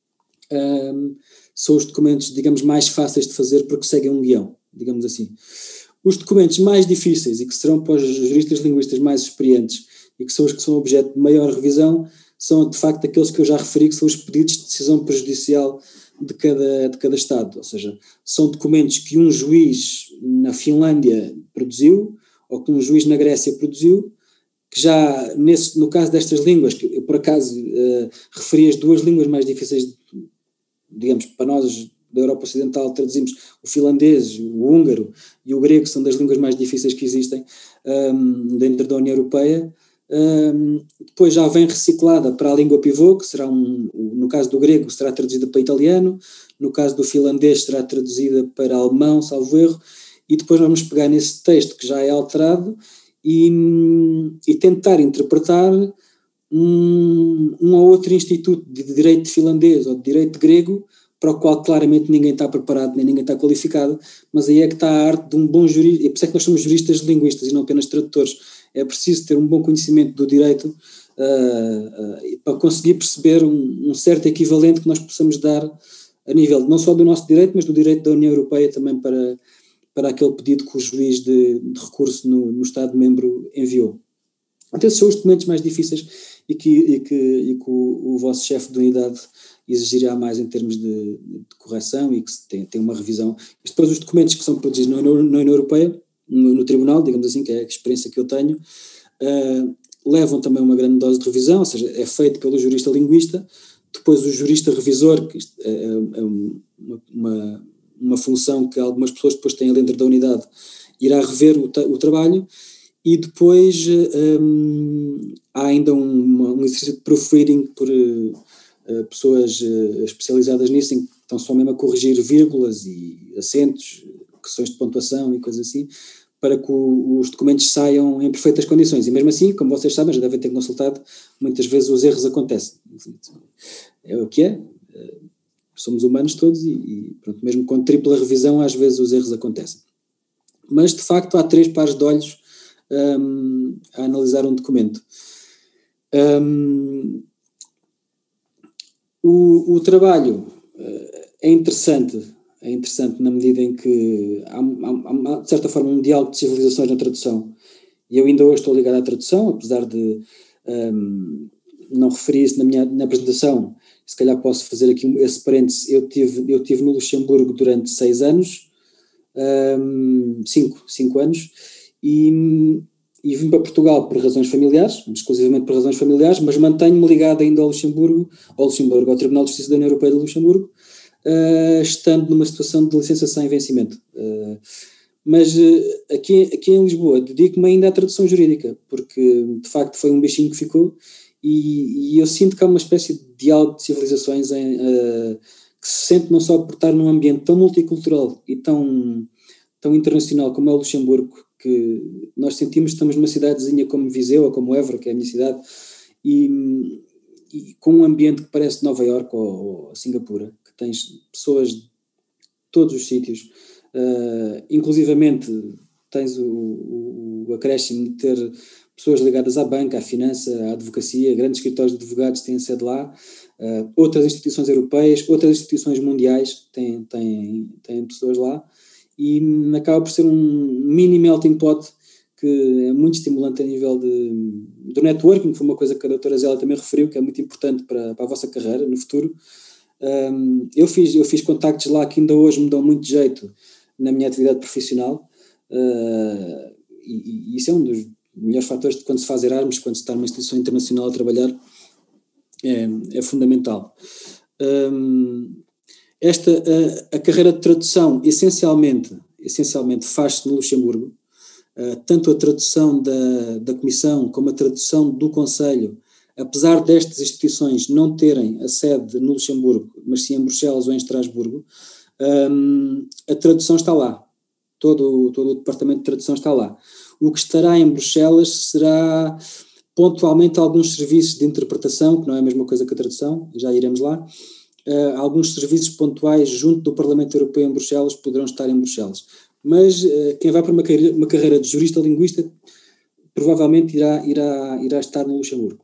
S3: são os documentos, digamos, mais fáceis de fazer porque seguem um guião, digamos assim. Os documentos mais difíceis e que serão para os juristas linguistas mais experientes e que são os que são objeto de maior revisão são, de facto, aqueles que eu já referi, que são os pedidos de decisão prejudicial de cada Estado, ou seja, são documentos que um juiz na Finlândia produziu ou que um juiz na Grécia produziu, que já, no caso destas línguas, que eu por acaso referi as duas línguas mais difíceis, digamos, para nós da Europa Ocidental, traduzimos o finlandês, o húngaro e o grego, são das línguas mais difíceis que existem dentro da União Europeia. Depois já vem reciclada para a língua pivô, que será no caso do grego será traduzida para italiano, no caso do finlandês será traduzida para alemão, salvo erro, e depois vamos pegar nesse texto que já é alterado e tentar interpretar um ou outro instituto de direito finlandês ou de direito grego, para o qual claramente ninguém está preparado, nem ninguém está qualificado, mas aí é que está a arte de um bom jurista, e por isso é que nós somos juristas linguistas e não apenas tradutores. É preciso ter um bom conhecimento do direito para conseguir perceber um certo equivalente que nós possamos dar a nível não só do nosso direito, mas do direito da União Europeia também para aquele pedido que o juiz de recurso no Estado-membro enviou. Então esses são os documentos mais difíceis e que o vosso chefe de unidade exigirá mais em termos de correção e que tem uma revisão. Mas depois os documentos que são produzidos na União Europeia, no Tribunal, digamos assim, que é a experiência que eu tenho, levam também uma grande dose de revisão, ou seja, é feito pelo jurista linguista, depois o jurista revisor, que é uma função que algumas pessoas depois têm dentro da unidade, irá rever o trabalho, e depois há ainda um exercício de proofreading por pessoas especializadas nisso, em que estão só mesmo a corrigir vírgulas e acentos, questões de pontuação e coisas assim, para que os documentos saiam em perfeitas condições. E mesmo assim, como vocês sabem, já devem ter consultado, muitas vezes os erros acontecem. É o que é. Somos humanos todos e pronto, mesmo com tripla revisão, às vezes os erros acontecem. Mas, de facto, há 3 pares de olhos a analisar um documento. O trabalho é interessante na medida em que há, de certa forma, um diálogo de civilizações na tradução, e eu ainda hoje estou ligado à tradução, apesar de não referir isso na minha apresentação. Se calhar posso fazer aqui esse parênteses. Eu tive no Luxemburgo durante 6 anos, 5 anos, e vim para Portugal por razões familiares, exclusivamente por razões familiares, mas mantenho-me ligado ainda ao Tribunal de Justiça da União Europeia de Luxemburgo, estando numa situação de licença sem vencimento. Mas aqui em Lisboa dedico-me ainda à tradução jurídica, porque de facto foi um bichinho que ficou, e eu sinto que há uma espécie de diálogo de civilizações que se sente não só por estar num ambiente tão multicultural e tão internacional como é o Luxemburgo, que nós sentimos que estamos numa cidadezinha como Viseu ou como Évora, que é a minha cidade, e com um ambiente que parece Nova Iorque ou Singapura, que tens pessoas de todos os sítios, inclusivamente tens o acréscimo de ter pessoas ligadas à banca, à finança, à advocacia, grandes escritórios de advogados têm sede lá, outras instituições europeias, outras instituições mundiais têm pessoas lá, e acaba por ser um mini melting pot que é muito estimulante a nível do networking, que foi uma coisa que a doutora Zélia também referiu, que é muito importante para a vossa carreira no futuro. Eu fiz contactos lá que ainda hoje me dão muito jeito na minha atividade profissional, e isso é um dos melhores fatores de quando se faz Erasmus, quando se está numa instituição internacional a trabalhar, é fundamental. A carreira de tradução, essencialmente, essencialmente faz-se no Luxemburgo. Tanto a tradução da Comissão como a tradução do Conselho, apesar destas instituições não terem a sede no Luxemburgo, mas sim em Bruxelas ou em Estrasburgo, a tradução está lá. Todo o departamento de tradução está lá. O que estará em Bruxelas será pontualmente alguns serviços de interpretação, que não é a mesma coisa que a tradução, já iremos lá. Alguns serviços pontuais junto do Parlamento Europeu em Bruxelas poderão estar em Bruxelas. Mas quem vai para uma carreira de jurista-linguista provavelmente irá estar no Luxemburgo.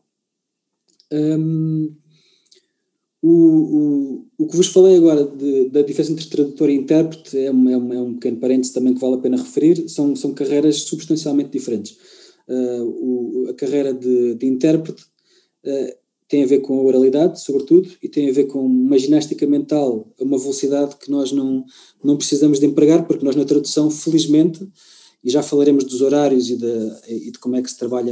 S3: O que vos falei agora da diferença entre tradutor e intérprete é um pequeno parênteses também que vale a pena referir, são carreiras substancialmente diferentes. A carreira de intérprete tem a ver com a oralidade, sobretudo, e tem a ver com uma ginástica mental a uma velocidade que nós não precisamos de empregar, porque nós na tradução, felizmente, e já falaremos dos horários e de como é que se trabalha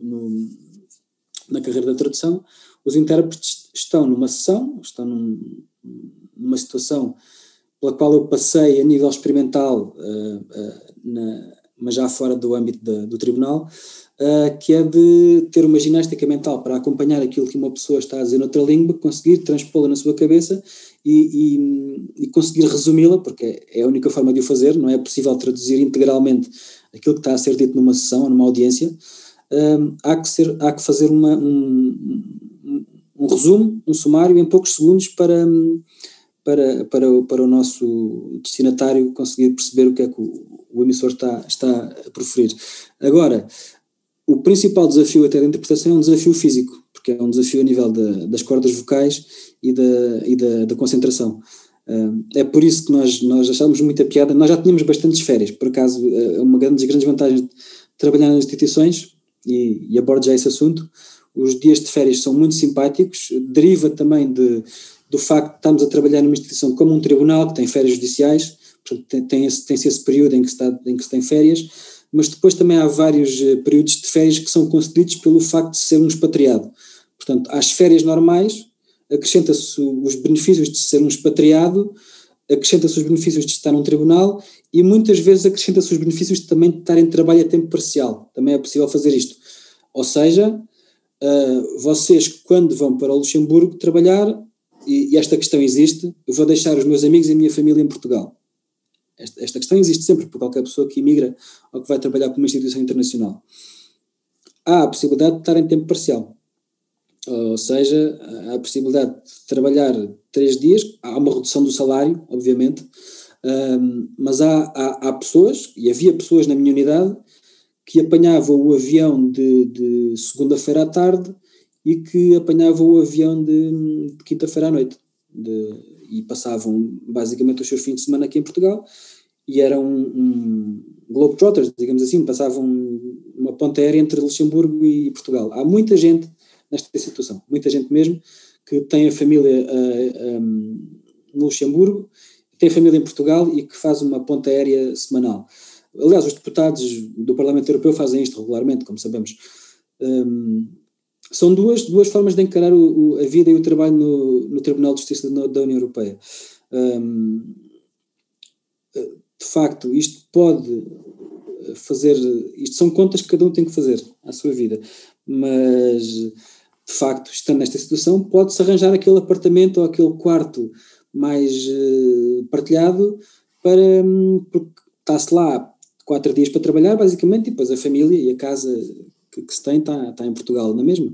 S3: na carreira da tradução, os intérpretes estão numa sessão, estão numa situação pela qual eu passei a nível experimental, mas já fora do âmbito do tribunal, que é de ter uma ginástica mental para acompanhar aquilo que uma pessoa está a dizer noutra língua, conseguir transpô-la na sua cabeça e conseguir resumi-la, porque é a única forma de o fazer, não é possível traduzir integralmente aquilo que está a ser dito numa sessão ou numa audiência. Há que fazer um resumo, um sumário em poucos segundos para o nosso destinatário conseguir perceber o que é que o emissor está a proferir. Agora, o principal desafio até da interpretação é um desafio físico, porque é um desafio a nível das cordas vocais e da concentração. É por isso que nós achámos muita piada. Nós já tínhamos bastantes férias, por acaso, uma das grandes vantagens de trabalhar nas instituições, e abordo já esse assunto. Os dias de férias são muito simpáticos, deriva também do facto de estarmos a trabalhar numa instituição como um tribunal, que tem férias judiciais, portanto tem-se esse período em que se tem férias, mas depois também há vários períodos de férias que são concedidos pelo facto de ser um expatriado. Portanto, às férias normais, acrescenta-se os benefícios de ser um expatriado, acrescenta-se os benefícios de estar num tribunal e muitas vezes acrescenta-se os benefícios de também estar em trabalho a tempo parcial. Também é possível fazer isto. Ou seja, vocês quando vão para o Luxemburgo trabalhar, e esta questão existe, eu vou deixar os meus amigos e a minha família em Portugal. Esta questão existe sempre por qualquer pessoa que emigra ou que vai trabalhar para uma instituição internacional. Há a possibilidade de estar em tempo parcial. Ou seja, há a possibilidade de trabalhar 3 dias, há uma redução do salário, obviamente, mas há pessoas, e havia pessoas na minha unidade, que apanhavam o avião de segunda-feira à tarde e que apanhavam o avião de quinta-feira à noite. E passavam basicamente os seus fins de semana aqui em Portugal e eram globetrotters, digamos assim, passavam uma ponte aérea entre Luxemburgo e Portugal. Há muita gente nesta situação, muita gente mesmo, que tem a família no Luxemburgo, tem a família em Portugal e que faz uma ponte aérea semanal. Aliás, os deputados do Parlamento Europeu fazem isto regularmente, como sabemos. São duas formas de encarar a vida e o trabalho no Tribunal de Justiça da União Europeia. De facto, isto são contas que cada um tem que fazer à sua vida, mas de facto, estando nesta situação, pode-se arranjar aquele apartamento ou aquele quarto mais partilhado porque está-se lá 4 dias para trabalhar, basicamente, e depois a família e a casa que se tem está em Portugal, não é mesmo?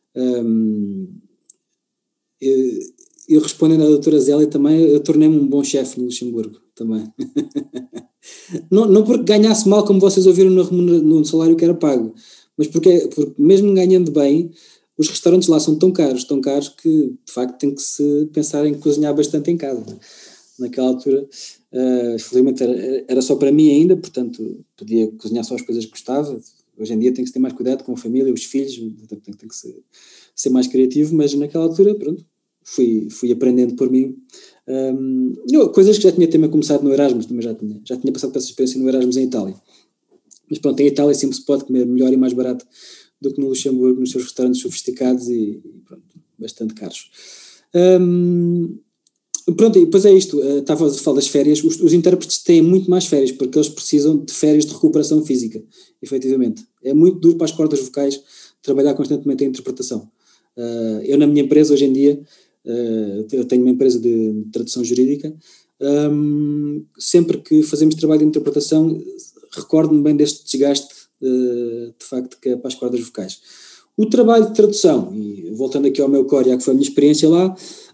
S3: Eu respondendo à doutora Zélia também, eu tornei-me um bom chefe no Luxemburgo, também. não porque ganhasse mal, como vocês ouviram no salário que era pago, mas porque mesmo ganhando bem, os restaurantes lá são tão caros que, de facto, tem que se pensar em cozinhar bastante em casa. Naquela altura, felizmente era só para mim ainda, portanto, podia cozinhar só as coisas que gostava. Hoje em dia tem que ter mais cuidado com a família, os filhos, tem que ser mais criativo, mas naquela altura, pronto, fui aprendendo por mim. Coisas que já tinha também começado no Erasmus, também já tinha passado por essa experiência no Erasmus em Itália. Mas pronto, em Itália sempre se pode comer melhor e mais barato do que no Luxemburgo, nos seus restaurantes sofisticados e pronto, bastante caros. Pronto, e depois é isto, estava a falar das férias, os intérpretes têm muito mais férias, porque eles precisam de férias de recuperação física, efetivamente. É muito duro para as cordas vocais trabalhar constantemente a interpretação. Eu na minha empresa, hoje em dia, eu tenho uma empresa de tradução jurídica, sempre que fazemos trabalho de interpretação, recordo-me bem deste desgaste, de facto, que é para as cordas vocais. O trabalho de tradução, e voltando aqui ao meu core, que foi a minha experiência lá,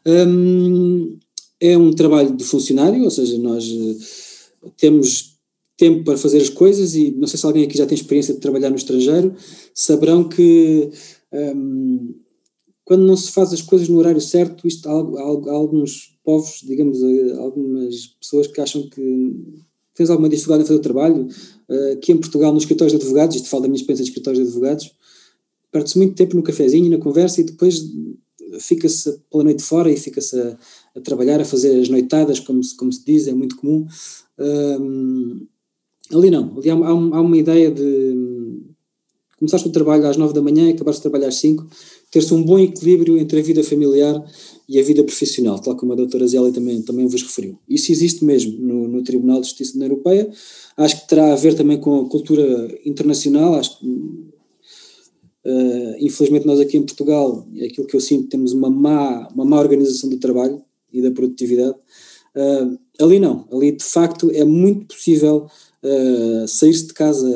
S3: é um trabalho de funcionário, ou seja, nós temos tempo para fazer as coisas, e não sei se alguém aqui já tem experiência de trabalhar no estrangeiro, saberão que quando não se faz as coisas no horário certo, há alguns povos, digamos, algumas pessoas que acham que tens alguma dificuldade em fazer o trabalho. Aqui em Portugal, nos escritórios de advogados, isto fala da minha experiência de escritórios de advogados, perde-se muito tempo no cafezinho, na conversa, e depois fica-se pela noite fora e fica-se a trabalhar, a fazer as noitadas, como se diz, é muito comum. Ali não, ali há uma ideia de começaste o trabalho às 9 da manhã e acabaste de trabalhar às 5, ter-se um bom equilíbrio entre a vida familiar e a vida profissional, tal como a doutora Zélia também vos referiu. Isso existe mesmo no Tribunal de Justiça da União Europeia. Acho que terá a ver também com a cultura internacional. Acho que infelizmente nós aqui em Portugal, é aquilo que eu sinto, temos uma má organização do trabalho e da produtividade. Ali não, ali de facto é muito possível sair-se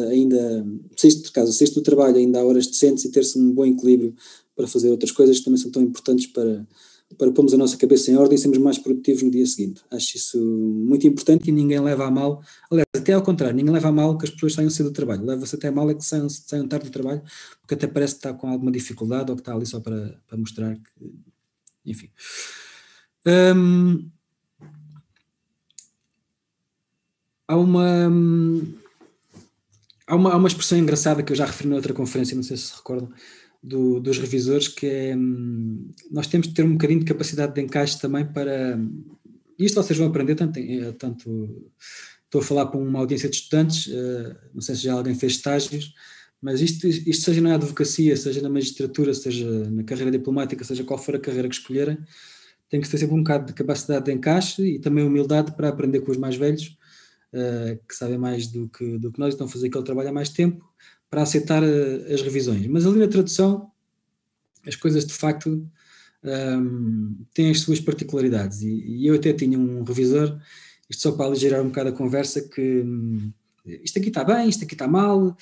S3: do trabalho ainda a horas decentes e ter-se um bom equilíbrio para fazer outras coisas que também são tão importantes para pormos a nossa cabeça em ordem e sermos mais produtivos no dia seguinte. Acho isso muito importante e ninguém leva a mal. Aliás, até ao contrário, ninguém leva a mal que as pessoas saiam cedo do trabalho. Leva-se até a mal é que saiam tarde do trabalho, porque até parece que está com alguma dificuldade ou que está ali só para mostrar que... Enfim. Há uma expressão engraçada que eu já referi na outra conferência, não sei se recordam, dos revisores, que é nós temos de ter um bocadinho de capacidade de encaixe também para... Isto vocês vão aprender, tanto estou a falar para uma audiência de estudantes, não sei se já alguém fez estágios, mas isto seja na advocacia, seja na magistratura, seja na carreira diplomática, seja qual for a carreira que escolherem, tem que ter sempre um bocado de capacidade de encaixe e também humildade para aprender com os mais velhos, que sabem mais do que nós, estão a fazer aquele trabalho há mais tempo, para aceitar as revisões. Mas ali na tradução, as coisas de facto têm as suas particularidades, e eu até tinha um revisor, isto só para aligerar um bocado a conversa, que isto aqui está bem, isto aqui está mal,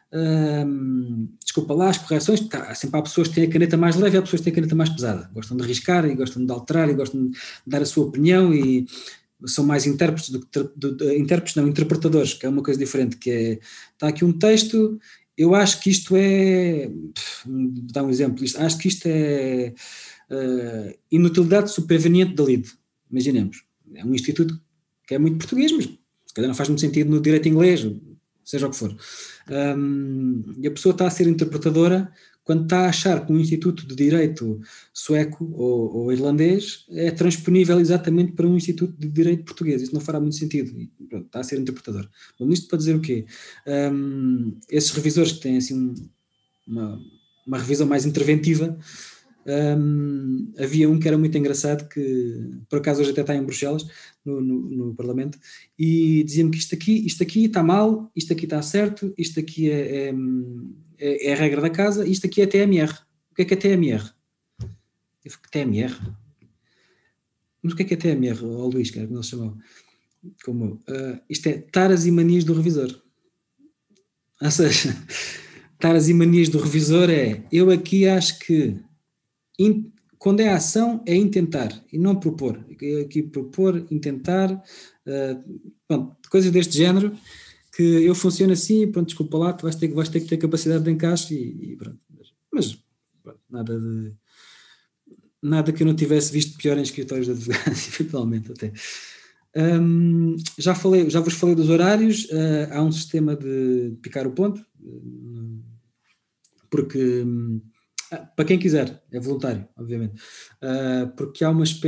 S3: desculpa lá as correções, sempre há pessoas que têm a caneta mais leve e há pessoas que têm a caneta mais pesada, gostam de arriscar e gostam de alterar e gostam de dar a sua opinião, e são mais intérpretes interpretadores, que é uma coisa diferente, que é, está aqui um texto, eu acho que isto é, vou dar um exemplo, acho que isto é inutilidade superveniente da lide, imaginemos, é um instituto que é muito português, mas se calhar não faz muito sentido no direito inglês, seja o que for, e a pessoa está a ser interpretadora quando está a achar que um instituto de direito sueco ou irlandês é transponível exatamente para um instituto de direito português. Isso não fará muito sentido. E, pronto, está a ser interpretador. Bom, isto para dizer o quê? Esses revisores que têm assim uma revisão mais interventiva, havia um que era muito engraçado, que por acaso hoje até está em Bruxelas, no Parlamento, e dizia-me que isto aqui está mal, isto aqui está certo, isto aqui é a regra da casa, isto aqui é TMR. O que é TMR? TMR? Mas o que é TMR, ó Luís, que era como ele chamou? Isto é taras e manias do revisor. Ou seja, taras e manias do revisor é, eu aqui acho que quando é ação é intentar e não propor. Aqui propor, intentar, pronto, coisas deste género, que eu funciono assim, pronto, desculpa lá, tu vais ter que ter capacidade de encaixe e pronto. Mas pronto, nada que eu não tivesse visto pior em escritórios de advogados, eventualmente até. Já vos falei dos horários, há um sistema de picar o ponto, porque para quem quiser, é voluntário, obviamente, porque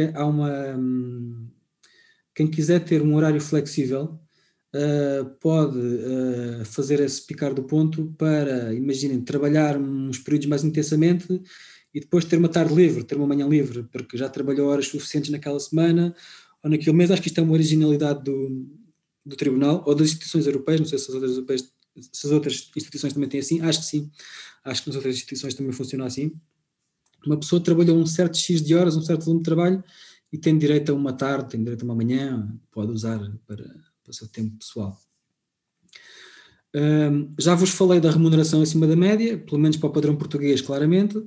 S3: quem quiser ter um horário flexível, pode fazer esse picar do ponto para, imaginem, trabalhar uns períodos mais intensamente e depois ter uma tarde livre, ter uma manhã livre, porque já trabalhou horas suficientes naquela semana ou naquele mês. Acho que isto é uma originalidade do Tribunal ou das instituições europeias, não sei se as outras instituições também têm assim, acho que sim, acho que nas outras instituições também funciona assim. Uma pessoa trabalhou um certo X de horas, um certo volume de trabalho e tem direito a uma tarde, tem direito a uma manhã, pode usar para o seu tempo pessoal. Já vos falei da remuneração acima da média, pelo menos para o padrão português, claramente.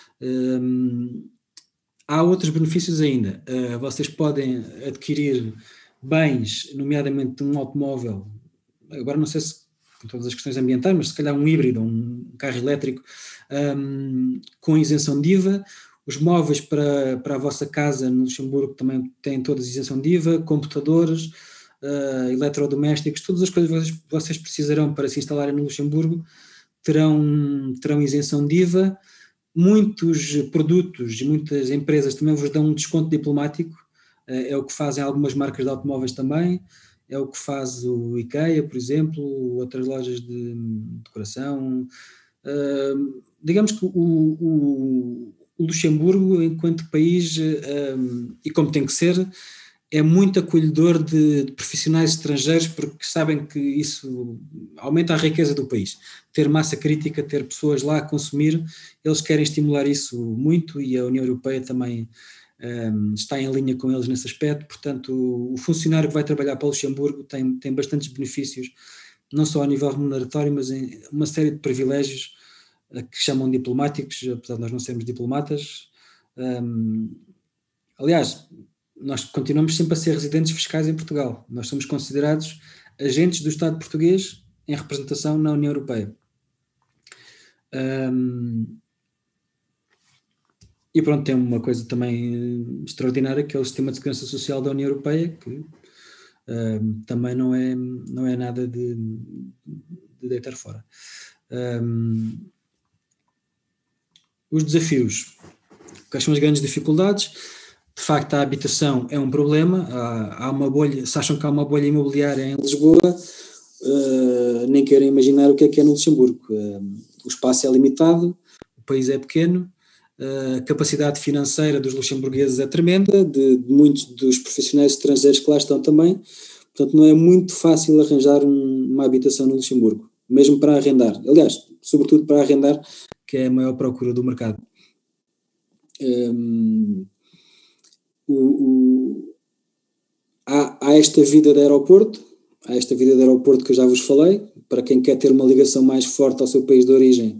S3: Há outros benefícios ainda. Vocês podem adquirir bens, nomeadamente um automóvel, agora não sei se com todas as questões ambientais, mas se calhar um híbrido, um carro elétrico, com isenção de IVA. Os móveis para a vossa casa no Luxemburgo também têm todas isenção de IVA, computadores, eletrodomésticos, todas as coisas que vocês precisarão para se instalarem no Luxemburgo terão isenção de IVA. Muitos produtos e muitas empresas também vos dão um desconto diplomático, é o que fazem algumas marcas de automóveis também, é o que faz o IKEA, por exemplo, outras lojas de decoração. Digamos que o Luxemburgo, enquanto país, e como tem que ser, é muito acolhedor de profissionais estrangeiros, porque sabem que isso aumenta a riqueza do país. Ter massa crítica, ter pessoas lá a consumir, eles querem estimular isso muito e a União Europeia também está em linha com eles nesse aspecto. Portanto, o funcionário que vai trabalhar para o Luxemburgo tem bastantes benefícios, não só a nível remuneratório, mas em uma série de privilégios que chamam diplomáticos, apesar de nós não sermos diplomatas. Aliás, nós continuamos sempre a ser residentes fiscais em Portugal. Nós somos considerados agentes do Estado português em representação na União Europeia. E pronto, tem uma coisa também extraordinária, que é o sistema de segurança social da União Europeia, que também não é nada de deitar fora. Os desafios. Quais são as grandes dificuldades? De facto, a habitação é um problema. Há uma bolha. Se acham que há uma bolha imobiliária em Lisboa, nem querem imaginar o que é no Luxemburgo. O espaço é limitado, o país é pequeno, a capacidade financeira dos luxemburgueses é tremenda, de muitos dos profissionais estrangeiros que lá estão também. Portanto, não é muito fácil arranjar uma habitação no Luxemburgo, mesmo para arrendar. Aliás, sobretudo para arrendar, que é a maior procura do mercado. Há esta vida de aeroporto, que eu já vos falei, para quem quer ter uma ligação mais forte ao seu país de origem,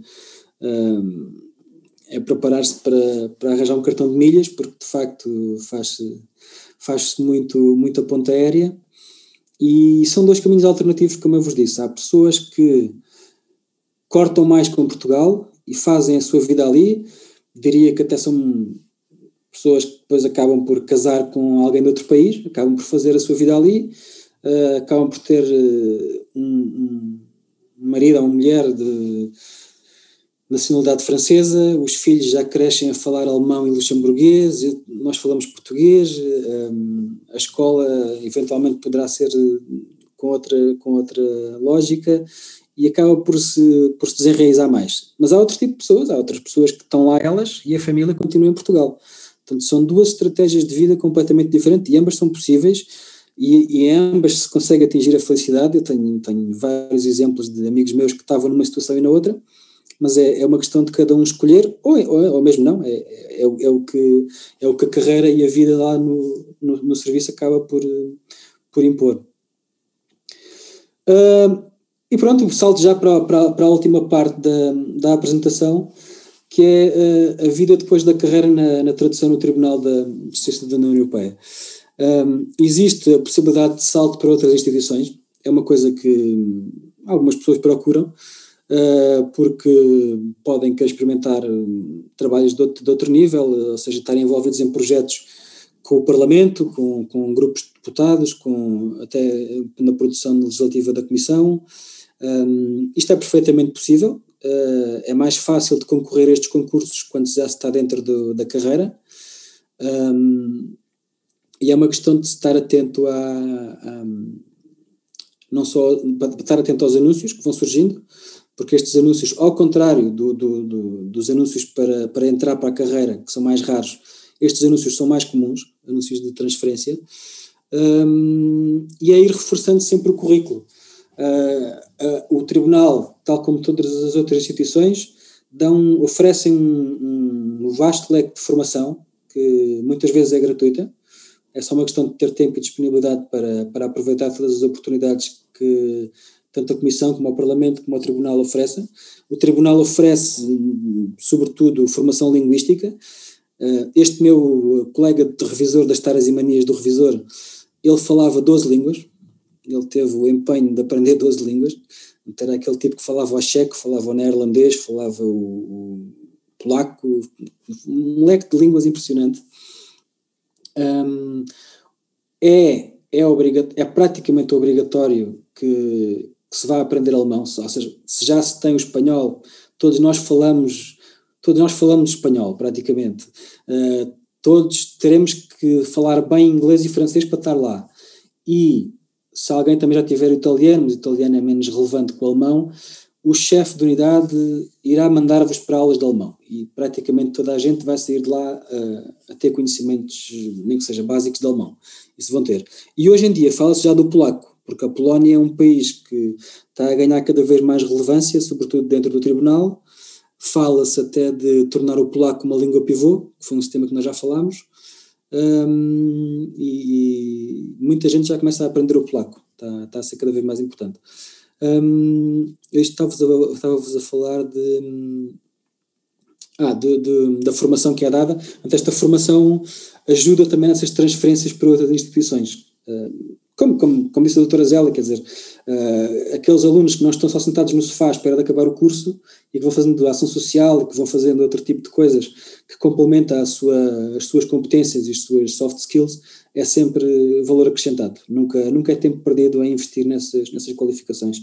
S3: é preparar-se para arranjar um cartão de milhas, porque de facto faz-se muita ponta aérea, e são dois caminhos alternativos, como eu vos disse. Há pessoas que cortam mais com Portugal e fazem a sua vida ali, diria que até são pessoas que depois acabam por casar com alguém de outro país, acabam por fazer a sua vida ali, acabam por ter um marido ou uma mulher de nacionalidade francesa, os filhos já crescem a falar alemão e luxemburguês, nós falamos português, a escola eventualmente poderá ser com outra lógica, e acaba por se desenraizar mais. Mas há outro tipo de pessoas, há outras pessoas que estão lá elas e a família continua em Portugal. Portanto, são duas estratégias de vida completamente diferentes e ambas são possíveis, e em ambas se consegue atingir a felicidade. Eu tenho vários exemplos de amigos meus que estavam numa situação e na outra, mas é uma questão de cada um escolher, ou mesmo não, é o que a carreira e a vida lá no serviço acaba por impor. E pronto, o salto já para a última parte da apresentação, que é a vida depois da carreira na tradução no Tribunal da Justiça da União Europeia. Existe a possibilidade de salto para outras instituições, é uma coisa que algumas pessoas procuram, porque podem querer experimentar trabalhos de outro nível, ou seja, estarem envolvidos em projetos com o Parlamento, com grupos de deputados, até na produção legislativa da Comissão. Isto é perfeitamente possível. É mais fácil de concorrer a estes concursos quando já se está dentro da carreira, e é uma questão de estar atento não só para estar atento aos anúncios que vão surgindo, porque estes anúncios, ao contrário dos anúncios para entrar para a carreira, que são mais raros, estes anúncios são mais comuns, anúncios de transferência, e é ir reforçando sempre o currículo. O tribunal, tal como todas as outras instituições, oferecem um vasto leque de formação, que muitas vezes é gratuita. É só uma questão de ter tempo e disponibilidade para aproveitar todas as oportunidades que tanto a Comissão como o Parlamento como o Tribunal oferecem. O Tribunal oferece, sobretudo, formação linguística. Este meu colega de revisor das taras e manias do revisor, ele falava 12 línguas. Ele teve o empenho de aprender 12 línguas. Então, era aquele tipo que falava o checo, falava o neerlandês, falava o polaco, um leque de línguas impressionante. É praticamente obrigatório que se vá aprender alemão, ou seja, se já se tem o espanhol, todos nós falamos espanhol, praticamente. Todos teremos que falar bem inglês e francês para estar lá. E se alguém também já tiver o italiano, mas o italiano é menos relevante que o alemão, o chefe de unidade irá mandar-vos para aulas de alemão e praticamente toda a gente vai sair de lá a ter conhecimentos, nem que seja básicos, de alemão. Isso vão ter. E hoje em dia fala-se já do polaco, porque a Polónia é um país que está a ganhar cada vez mais relevância, sobretudo dentro do tribunal. Fala-se até de tornar o polaco uma língua pivô, que foi um sistema que nós já falámos, e muita gente já começa a aprender o polaco, está a ser cada vez mais importante. Eu estava-vos a falar da formação que é dada. Portanto, esta formação ajuda também nessas transferências para outras instituições. Como disse a doutora Zélia, quer dizer, aqueles alunos que não estão só sentados no sofá à espera de acabar o curso e que vão fazendo ação social e que vão fazendo outro tipo de coisas que complementa as suas competências e as suas soft skills, é sempre valor acrescentado. Nunca é tempo perdido em investir nessas qualificações.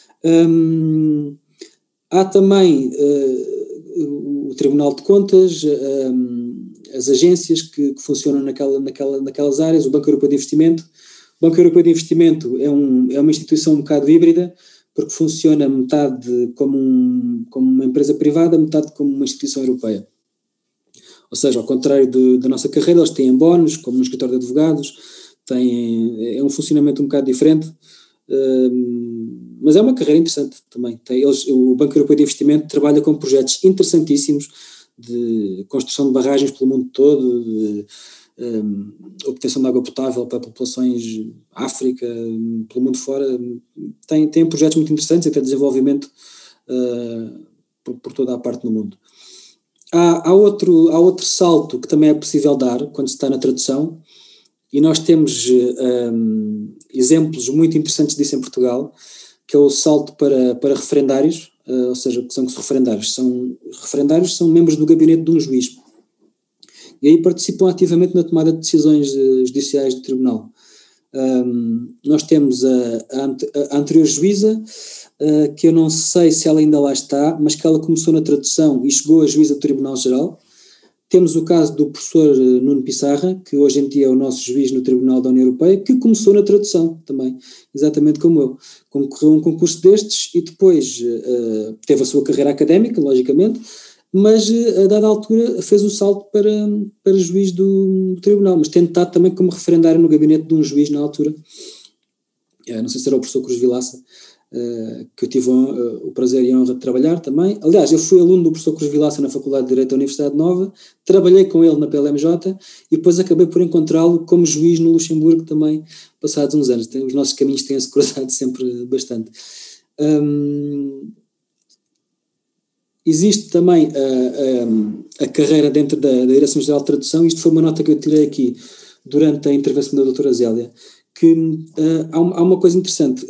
S3: Há também o Tribunal de Contas, as agências que funcionam naquelas áreas, o Banco Europeu de Investimento. O Banco Europeu de Investimento é uma instituição um bocado híbrida, porque funciona metade como uma empresa privada, metade como uma instituição europeia. Ou seja, ao contrário da nossa carreira, eles têm bónus, como no escritório de advogados, é um funcionamento um bocado diferente, mas é uma carreira interessante também. O Banco Europeu de Investimento trabalha com projetos interessantíssimos de construção de barragens pelo mundo todo, de obtenção de água potável para populações África, pelo mundo fora. Tem projetos muito interessantes, até desenvolvimento por toda a parte do mundo. Há outro salto que também é possível dar quando se está na tradução, e nós temos exemplos muito interessantes disso em Portugal, que é o salto para referendários, ou seja, o que são referendários? Referendários são membros do gabinete de um juiz, e aí participam ativamente na tomada de decisões judiciais do tribunal. Nós temos a anterior juíza, que eu não sei se ela ainda lá está, mas que ela começou na tradução e chegou a juíza do Tribunal Geral. Temos o caso do professor Nuno Pissarra, que hoje em dia é o nosso juiz no Tribunal da União Europeia, que começou na tradução também, exatamente como eu. Concorreu a um concurso destes e depois teve a sua carreira académica, logicamente, mas a dada altura fez o salto para juiz do tribunal, mas tendo estado também como referendário no gabinete de um juiz na altura. Não sei se era o professor Cruz Vilaça, que eu tive o prazer e a honra de trabalhar também. Aliás, eu fui aluno do professor Cruz Vilaça na Faculdade de Direito da Universidade Nova, trabalhei com ele na PLMJ e depois acabei por encontrá-lo como juiz no Luxemburgo também, passados uns anos. Os nossos caminhos têm-se cruzado sempre bastante. Existe também a carreira dentro da Direção-Geral de Tradução. Isto foi uma nota que eu tirei aqui durante a intervenção da doutora Zélia, que há uma coisa interessante.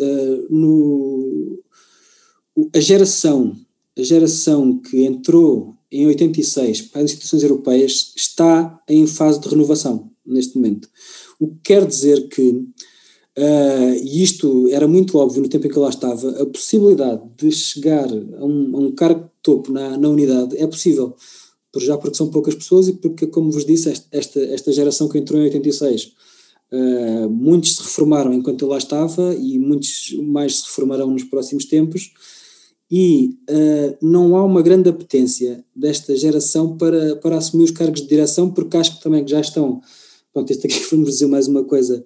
S3: A geração que entrou em 86 para as instituições europeias está em fase de renovação neste momento. O que quer dizer que, e isto era muito óbvio no tempo em que eu lá estava, a possibilidade de chegar a um cargo de topo na unidade é possível, porque são poucas pessoas e porque, como vos disse, esta geração que entrou em 86, muitos se reformaram enquanto eu lá estava e muitos mais se reformarão nos próximos tempos, e não há uma grande apetência desta geração para assumir os cargos de direção, porque acho que também já estão, pronto, este aqui vamos dizer mais uma coisa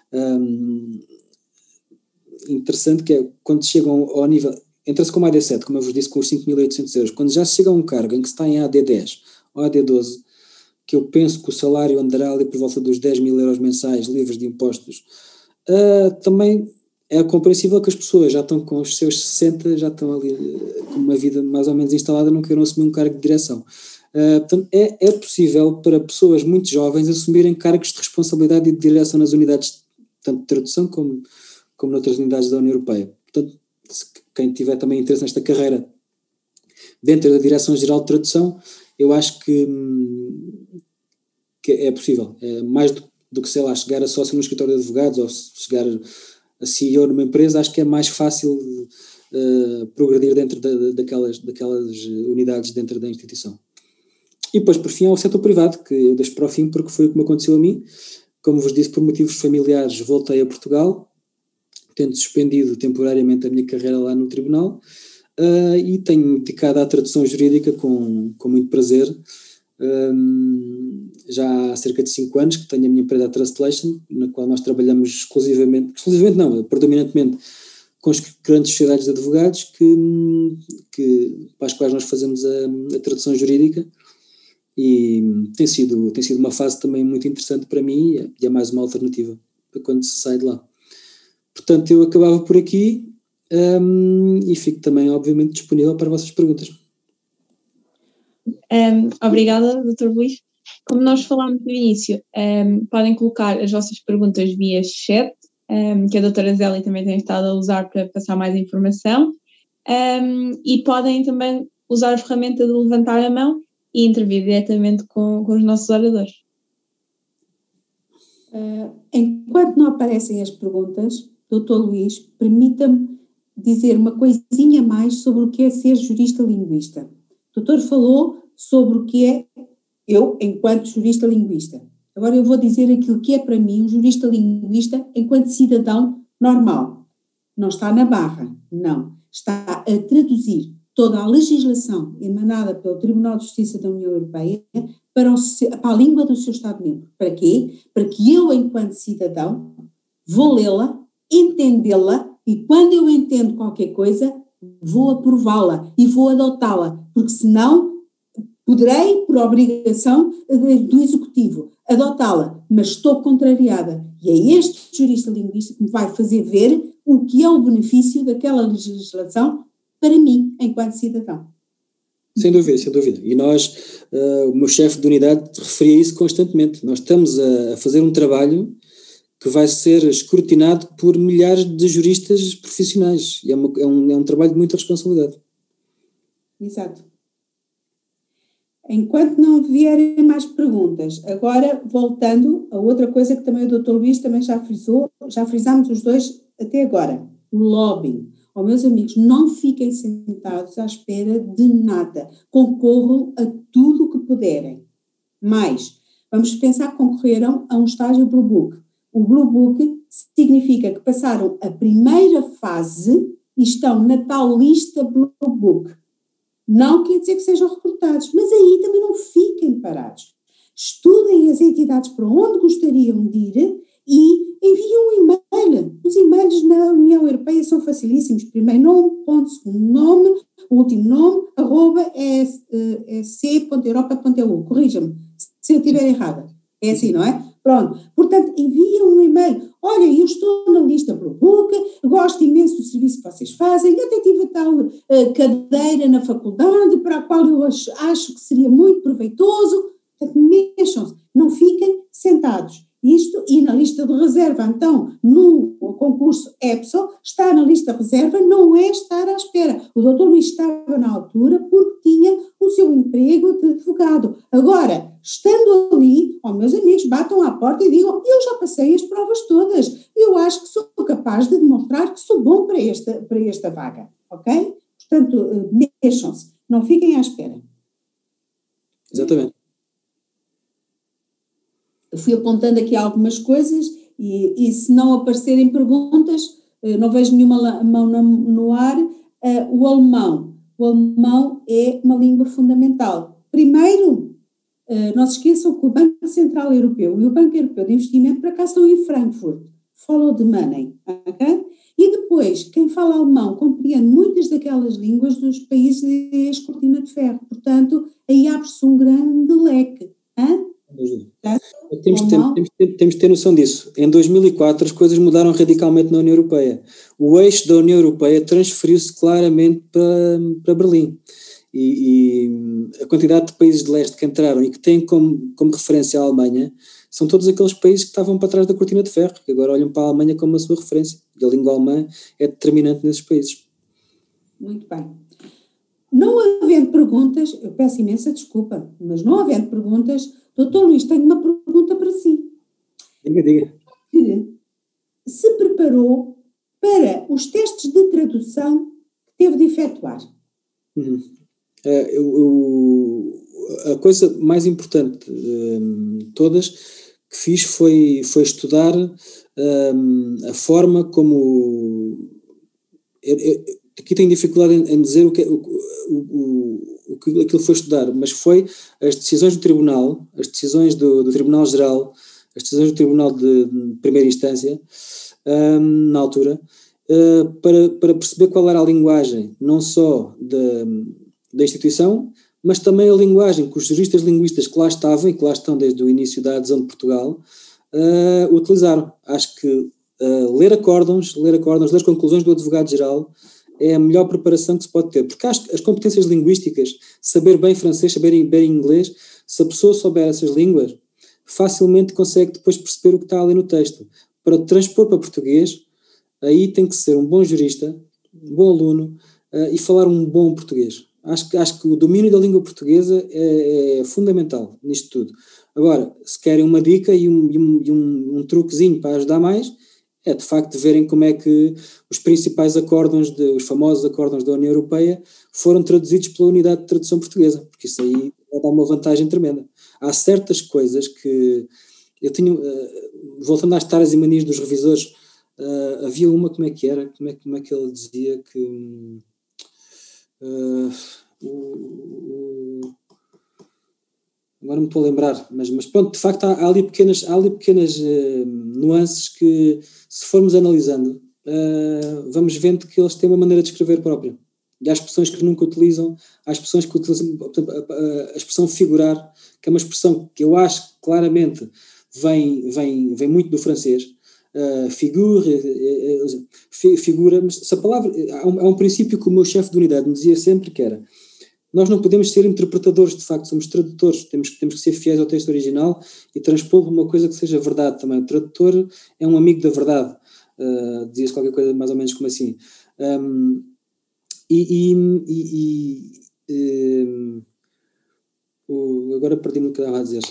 S3: interessante, que é quando chegam ao nível, entra-se como AD7, como eu vos disse, com os 5.800 euros, quando já se chega a um cargo em que se está em AD10 ou AD12, que eu penso que o salário andará ali por volta dos 10.000 euros mensais, livres de impostos, também é compreensível que as pessoas já estão com os seus 60, já estão ali com uma vida mais ou menos instalada, não queiram assumir um cargo de direção. Portanto, é possível para pessoas muito jovens assumirem cargos de responsabilidade e de direção nas unidades, tanto de tradução como noutras unidades da União Europeia. Portanto, quem tiver também interesse nesta carreira dentro da Direção-Geral de Tradução, eu acho que é possível. É mais do que, sei lá, chegar a sócio no escritório de advogados ou chegar a CEO numa empresa, acho que é mais fácil progredir dentro daquelas unidades dentro da instituição. E depois, por fim, há o setor privado, que eu deixo para o fim porque foi o que me aconteceu a mim. Como vos disse, por motivos familiares, voltei a Portugal, tendo suspendido temporariamente a minha carreira lá no tribunal, e tenho-me dedicado à tradução jurídica com muito prazer. Já há cerca de 5 anos que tenho a minha empresa Translation, na qual nós trabalhamos predominantemente com as grandes sociedades de advogados para as quais nós fazemos a tradução jurídica, e tem sido uma fase também muito interessante para mim, e é mais uma alternativa para quando se sai de lá. Portanto, eu acabava por aqui, e fico também, obviamente, disponível para as vossas perguntas.
S4: Obrigada, Dr. Luís. Como nós falámos no início, podem colocar as vossas perguntas via chat, que a doutora Zélia também tem estado a usar para passar mais informação, e podem também usar a ferramenta de levantar a mão e intervir diretamente com os nossos oradores.
S1: Enquanto não aparecem as perguntas, Dr. Luís, permita-me dizer uma coisinha mais sobre o que é ser jurista linguista. O doutor falou sobre o que é eu enquanto jurista linguista. Agora eu vou dizer aquilo que é para mim um jurista linguista enquanto cidadão normal. Não está na barra, não. Está a traduzir toda a legislação emanada pelo Tribunal de Justiça da União Europeia para a língua do seu Estado-membro. Para quê? Para que eu, enquanto cidadão, vou lê-la, entendê-la, e quando eu entendo qualquer coisa, vou aprová-la e vou adotá-la, porque senão poderei, por obrigação do Executivo, adotá-la, mas estou contrariada. E é este jurista linguista que me vai fazer ver o que é o benefício daquela legislação para mim, enquanto cidadão.
S3: Sem dúvida, sem dúvida. E nós, o meu chefe de unidade referia isso constantemente. Nós estamos a fazer um trabalho que vai ser escrutinado por milhares de juristas profissionais. E é um trabalho de muita responsabilidade.
S1: Exato. Enquanto não vierem mais perguntas, agora voltando a outra coisa que também o Dr. Luís também já frisou, já frisámos os dois até agora, o lobbying. Oh, meus amigos, não fiquem sentados à espera de nada, concorram a tudo o que puderem. Mas, vamos pensar que concorreram a um estágio Blue Book. O Blue Book significa que passaram a primeira fase e estão na tal lista Blue Book. Não quer dizer que sejam recrutados, mas aí também não fiquem parados. Estudem as entidades para onde gostariam de ir e enviem um e-mail. Os e-mails na União Europeia são facilíssimos. Primeiro nome, ponto, segundo nome, último nome, @esc.europa.eu. Corrija-me se eu estiver errada. É assim, não é? Pronto. Portanto, enviem um e-mail. Olha, eu estou na lista Blue Book, gosto imenso do serviço que vocês fazem, eu até tive a tal cadeira na faculdade para a qual eu acho que seria muito proveitoso. Portanto, mexam-se, não fiquem sentados. Isto, e na lista de reserva, então, no concurso EPSO, está na lista de reserva, não é estar à espera. O Dr. Luís estava na altura porque tinha o seu emprego de advogado. Agora, estando ali, meus amigos, batam à porta e digam, eu já passei as provas todas, eu acho que sou capaz de demonstrar que sou bom para esta vaga, ok? Portanto, mexam-se, não fiquem à espera.
S3: Exatamente.
S1: Eu fui apontando aqui algumas coisas e se não aparecerem perguntas, não vejo nenhuma mão no ar, o alemão é uma língua fundamental. Primeiro, não se esqueçam que o Banco Central Europeu e o Banco Europeu de Investimento, por acaso, estão em Frankfurt. Follow the money. Okay? E depois, quem fala alemão compreende muitas daquelas línguas dos países de ex-cortina de ferro. Portanto, aí abre-se um grande leque.
S3: Temos de ter noção disso. Em 2004 as coisas mudaram radicalmente na União Europeia. O eixo da União Europeia transferiu-se claramente para Berlim. E a quantidade de países de leste que entraram e que têm como referência a Alemanha são todos aqueles países que estavam para trás da cortina de ferro, que agora olham para a Alemanha como a sua referência. E a língua alemã é determinante nesses países.
S1: Muito bem. Não havendo perguntas, eu peço imensa desculpa, mas não havendo perguntas, Dr. Luís, tenho uma pergunta para si.
S3: Diga.
S1: Se preparou para os testes de tradução que teve de efetuar?
S3: A coisa mais importante de todas que fiz foi estudar a forma como... Aqui tenho dificuldade em dizer aquilo foi estudar, mas foi as decisões do Tribunal, as decisões do Tribunal Geral, as decisões do Tribunal de primeira instância, na altura, para perceber qual era a linguagem, não só da instituição, mas também a linguagem que os juristas linguistas que lá estavam e que lá estão desde o início da adesão de Portugal utilizaram. Acho que ler acórdãos, ler conclusões do advogado-geral é a melhor preparação que se pode ter, porque as competências linguísticas, saber bem francês, saber bem inglês, se a pessoa souber essas línguas, facilmente consegue depois perceber o que está ali no texto. Para transpor para português, aí tem que ser um bom jurista, um bom aluno e falar um bom português. Acho que o domínio da língua portuguesa é fundamental nisto tudo. Agora, se querem uma dica e um truquezinho para ajudar mais, é de facto verem como é que os principais acórdãos, os famosos acórdãos da União Europeia, foram traduzidos pela Unidade de Tradução Portuguesa, porque isso aí vai dar uma vantagem tremenda. Há certas coisas que eu tinha, voltando às taras e manias dos revisores, havia uma, como é que era? Como é que ele dizia que... agora não estou a lembrar, mas pronto, de facto há ali pequenas nuances que, se formos analisando, vamos vendo que eles têm uma maneira de escrever própria. E há expressões que nunca utilizam, há expressões que utilizam, portanto, a expressão figurar, que é uma expressão que eu acho que claramente vem muito do francês, figura, mas essa palavra, há um princípio que o meu chefe de unidade me dizia sempre, que era: nós não podemos ser interpretadores, de facto, somos tradutores, temos que ser fiéis ao texto original e transpô-lo para uma coisa que seja verdade também. O tradutor é um amigo da verdade, dizia-se qualquer coisa mais ou menos como assim. Agora perdi-me o que estava a dizer.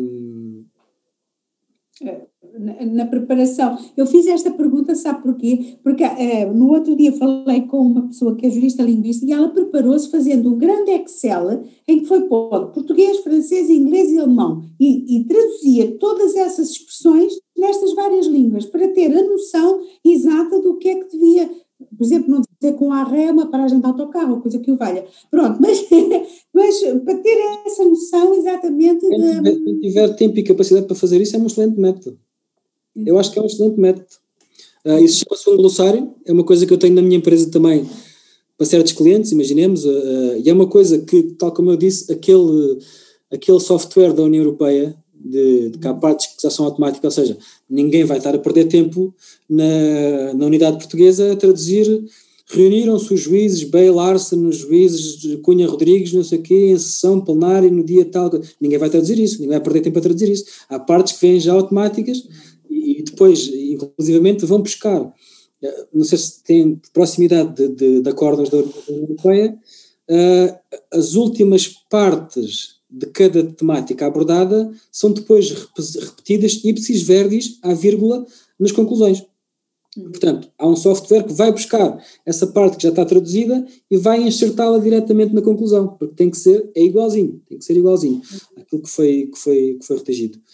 S1: Na preparação, eu fiz esta pergunta, sabe porquê? Porque no outro dia falei com uma pessoa que é jurista linguista e ela preparou-se fazendo um grande Excel em que foi pondo português, francês, inglês e alemão e traduzia todas essas expressões nestas várias línguas para ter a noção exata do que é que devia, por exemplo, não dizer com arré é uma paragem de autocarro, coisa que o valha. Pronto, mas para ter essa noção exatamente...
S3: Quem tiver tempo e capacidade para fazer isso é um excelente método. Eu acho que é um excelente método. Isso chama-se um glossário, é uma coisa que eu tenho na minha empresa também para certos clientes, imaginemos, e é uma coisa que, tal como eu disse, aquele software da União Europeia, de que há partes que já são automáticas, ou seja, ninguém vai estar a perder tempo na unidade portuguesa a traduzir. Reuniram-se os juízes, Bale, Larsen, os juízes, Cunha Rodrigues, não sei o quê, em sessão plenária no dia tal. Ninguém vai traduzir isso, ninguém vai perder tempo a traduzir isso. Há partes que vêm já automáticas e depois, inclusivamente, vão buscar. Não sei se tem proximidade de acordos da União Europeia, as últimas partes de cada temática abordada são depois repetidas ipsis verbis à vírgula nas conclusões. Portanto, há um software que vai buscar essa parte que já está traduzida e vai enxertá-la diretamente na conclusão, porque tem que ser igualzinho àquilo que foi redigido.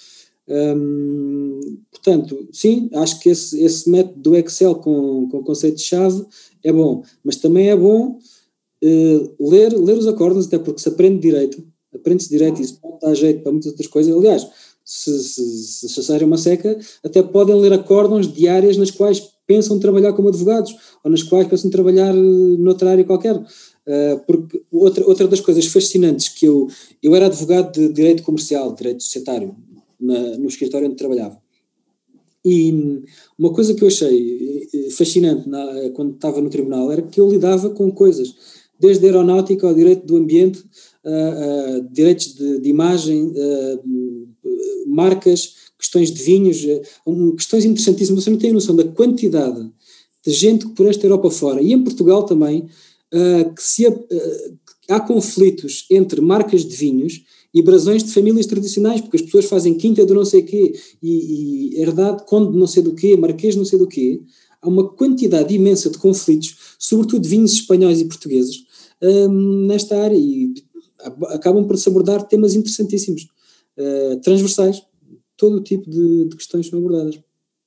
S3: Portanto, sim, acho que esse método do Excel com conceitos-chave é bom, mas também é bom ler os acórdãos, até porque se aprende-se direito e isso pode dar jeito para muitas outras coisas. Aliás, se acharem uma seca, até podem ler acórdãos de áreas nas quais pensam trabalhar como advogados, ou nas quais pensam trabalhar noutra área qualquer. Porque outra das coisas fascinantes que eu era advogado de direito comercial, direito societário, no escritório onde trabalhava. E uma coisa que eu achei fascinante quando estava no tribunal era que eu lidava com coisas, desde a aeronáutica ao direito do ambiente, direitos de imagem, marcas, questões de vinhos, questões interessantíssimas. Você não tem noção da quantidade de gente que por esta Europa fora, e em Portugal também, há conflitos entre marcas de vinhos e brasões de famílias tradicionais, porque as pessoas fazem quinta de não sei o quê, e herdade conde de não sei do quê, marquês de não sei do quê. Há uma quantidade imensa de conflitos, sobretudo de vinhos espanhóis e portugueses, nesta área, e acabam por se abordar temas interessantíssimos, transversais. Todo o tipo de questões são abordadas.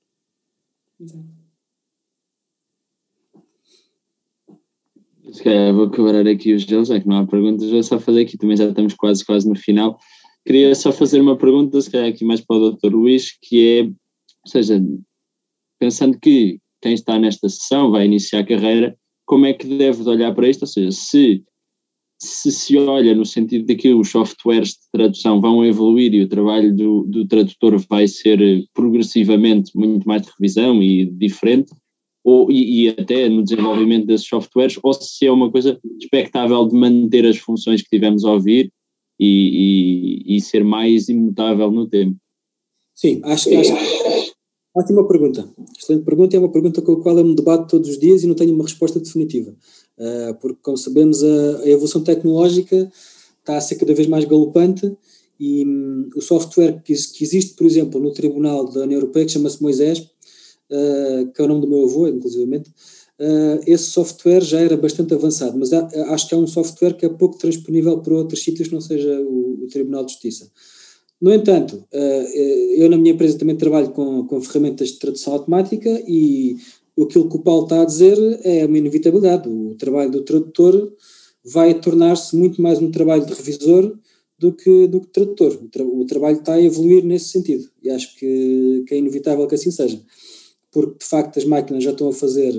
S2: Se calhar vou quebrar aqui os gelos, já que não há perguntas, vou só fazer aqui, também já estamos quase no final. Queria só fazer uma pergunta, se calhar aqui mais para o Dr. Luís, que é, ou seja, pensando que quem está nesta sessão vai iniciar a carreira, como é que deve de olhar para isto? Ou seja, se olha no sentido de que os softwares de tradução vão evoluir e o trabalho do tradutor vai ser progressivamente muito mais de revisão e diferente, e até no desenvolvimento desses softwares, ou se é uma coisa expectável de manter as funções que tivemos a ouvir e ser mais imutável no tempo.
S3: Sim, acho ótima pergunta. Excelente pergunta, é uma pergunta com a qual eu me debato todos os dias e não tenho uma resposta definitiva. Porque, como sabemos, a evolução tecnológica está a ser cada vez mais galopante e o software que existe, por exemplo, no Tribunal da União Europeia, que chama-se Moisés, que é o nome do meu avô, inclusivamente, esse software já era bastante avançado, mas acho que é um software que é pouco transponível para outros sítios que não seja o Tribunal de Justiça. No entanto, eu na minha empresa também trabalho com ferramentas de tradução automática e aquilo que o Paulo está a dizer é uma inevitabilidade. O trabalho do tradutor vai tornar-se muito mais um trabalho de revisor do que tradutor. O trabalho está a evoluir nesse sentido e acho que é inevitável que assim seja. Porque, de facto, as máquinas já estão a fazer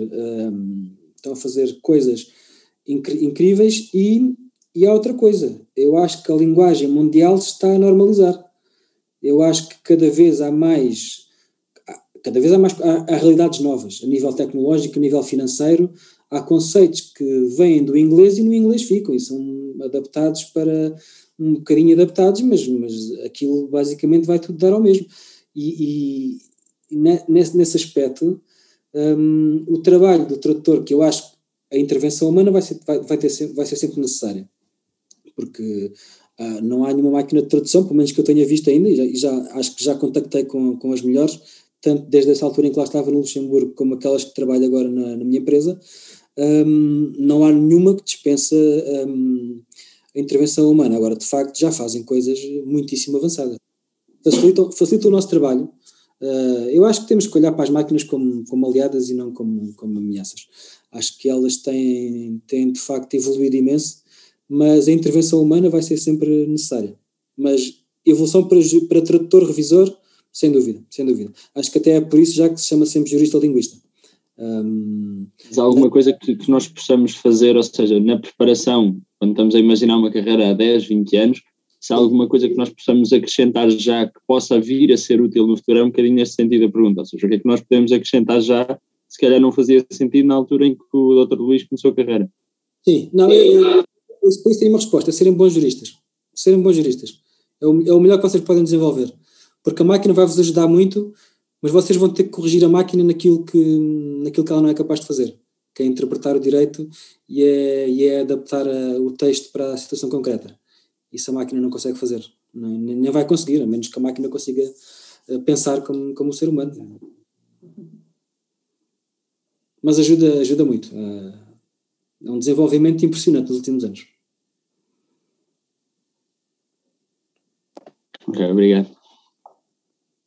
S3: coisas incríveis e há outra coisa. Eu acho que a linguagem mundial se está a normalizar. Eu acho que cada vez há realidades novas, a nível tecnológico, a nível financeiro, há conceitos que vêm do inglês e no inglês ficam e são adaptados para um bocadinho adaptados, mas aquilo basicamente vai tudo dar ao mesmo. E nesse aspecto, o trabalho do tradutor, que eu acho que a intervenção humana vai ser sempre necessária, porque não há nenhuma máquina de tradução, pelo menos que eu tenha visto ainda, e já acho que já contactei com as melhores, tanto desde essa altura em que lá estava no Luxemburgo, como aquelas que trabalho agora na minha empresa. Não há nenhuma que dispensa a intervenção humana. Agora, de facto, já fazem coisas muitíssimo avançadas. Facilitam o nosso trabalho. Eu acho que temos que olhar para as máquinas como aliadas e não como ameaças. Acho que elas têm de facto evoluído imenso, mas a intervenção humana vai ser sempre necessária. Mas evolução para tradutor, revisor, sem dúvida. Acho que até é por isso já que se chama sempre jurista-linguista.
S2: Mas há alguma coisa que nós possamos fazer, ou seja, na preparação, quando estamos a imaginar uma carreira há 10, 20 anos, se há alguma coisa que nós possamos acrescentar já que possa vir a ser útil no futuro, é um bocadinho nesse sentido a pergunta, ou seja, o que é que nós podemos acrescentar já, se calhar não fazia sentido na altura em que o Dr. Luís começou a carreira.
S3: Sim, não, depois tem uma resposta, serem bons juristas. É o melhor que vocês podem desenvolver, porque a máquina vai-vos ajudar muito, mas vocês vão ter que corrigir a máquina naquilo que ela não é capaz de fazer, que é interpretar o direito e é adaptar o texto para a situação concreta. Isso a máquina não consegue fazer, nem vai conseguir, a menos que a máquina consiga pensar como um ser humano. Mas ajuda muito. É um desenvolvimento impressionante nos últimos anos.
S2: Ok, obrigado.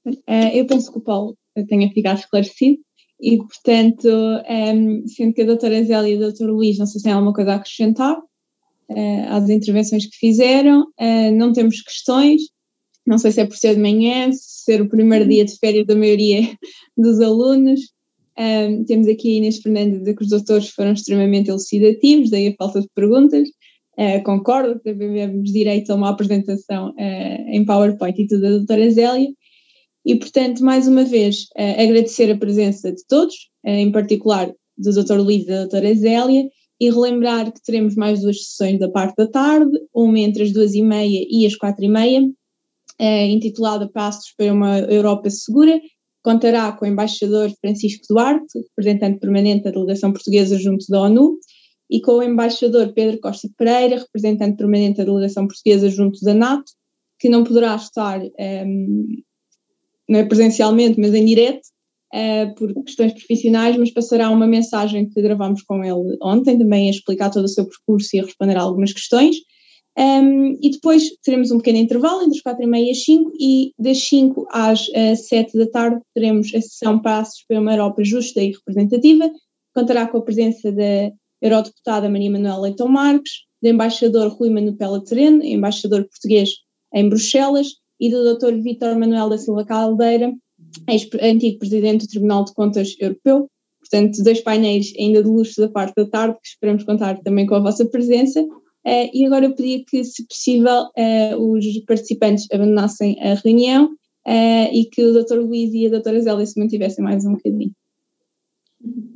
S4: Eu penso que o Paulo tenha ficado esclarecido e, portanto, sendo que a doutora Zélia e o doutor Luís, não sei se têm alguma coisa a acrescentar às intervenções que fizeram, não temos questões, não sei se é por ser de manhã, se ser o primeiro dia de férias da maioria dos alunos. Temos aqui a Inês Fernandes a dizer que os doutores foram extremamente elucidativos, daí a falta de perguntas. Concordo, tivemos direito a uma apresentação em PowerPoint e tudo da doutora Zélia. E, portanto, mais uma vez, agradecer a presença de todos, em particular do Dr. Luís e da doutora Zélia, e relembrar que teremos mais 2 sessões da parte da tarde, uma entre as 2h30 e as 4h30, intitulada Passos para uma Europa Segura. Contará com o embaixador Francisco Duarte, representante permanente da delegação portuguesa junto da ONU, e com o embaixador Pedro Costa Pereira, representante permanente da delegação portuguesa junto da NATO, que não poderá estar não é presencialmente, mas em direto, por questões profissionais, mas passará uma mensagem que gravámos com ele ontem, também a explicar todo o seu percurso e a responder a algumas questões. E depois teremos um pequeno intervalo entre as 4h30 e as 5, e das 5 às 7 da tarde teremos a sessão Passos para uma Europa Justa e Representativa, que contará com a presença da eurodeputada Maria Manuela Leitão Marques, do embaixador Rui Manupela Tereno, embaixador português em Bruxelas, e do Dr. Vítor Manuel da Silva Caldeira, antigo presidente do Tribunal de Contas Europeu. Portanto, 2 painéis ainda de luxo da parte da tarde, que esperamos contar também com a vossa presença. E agora eu pedia que, se possível, os participantes abandonassem a reunião e que o Dr. Luís e a Dra. Zélia se mantivessem mais um bocadinho.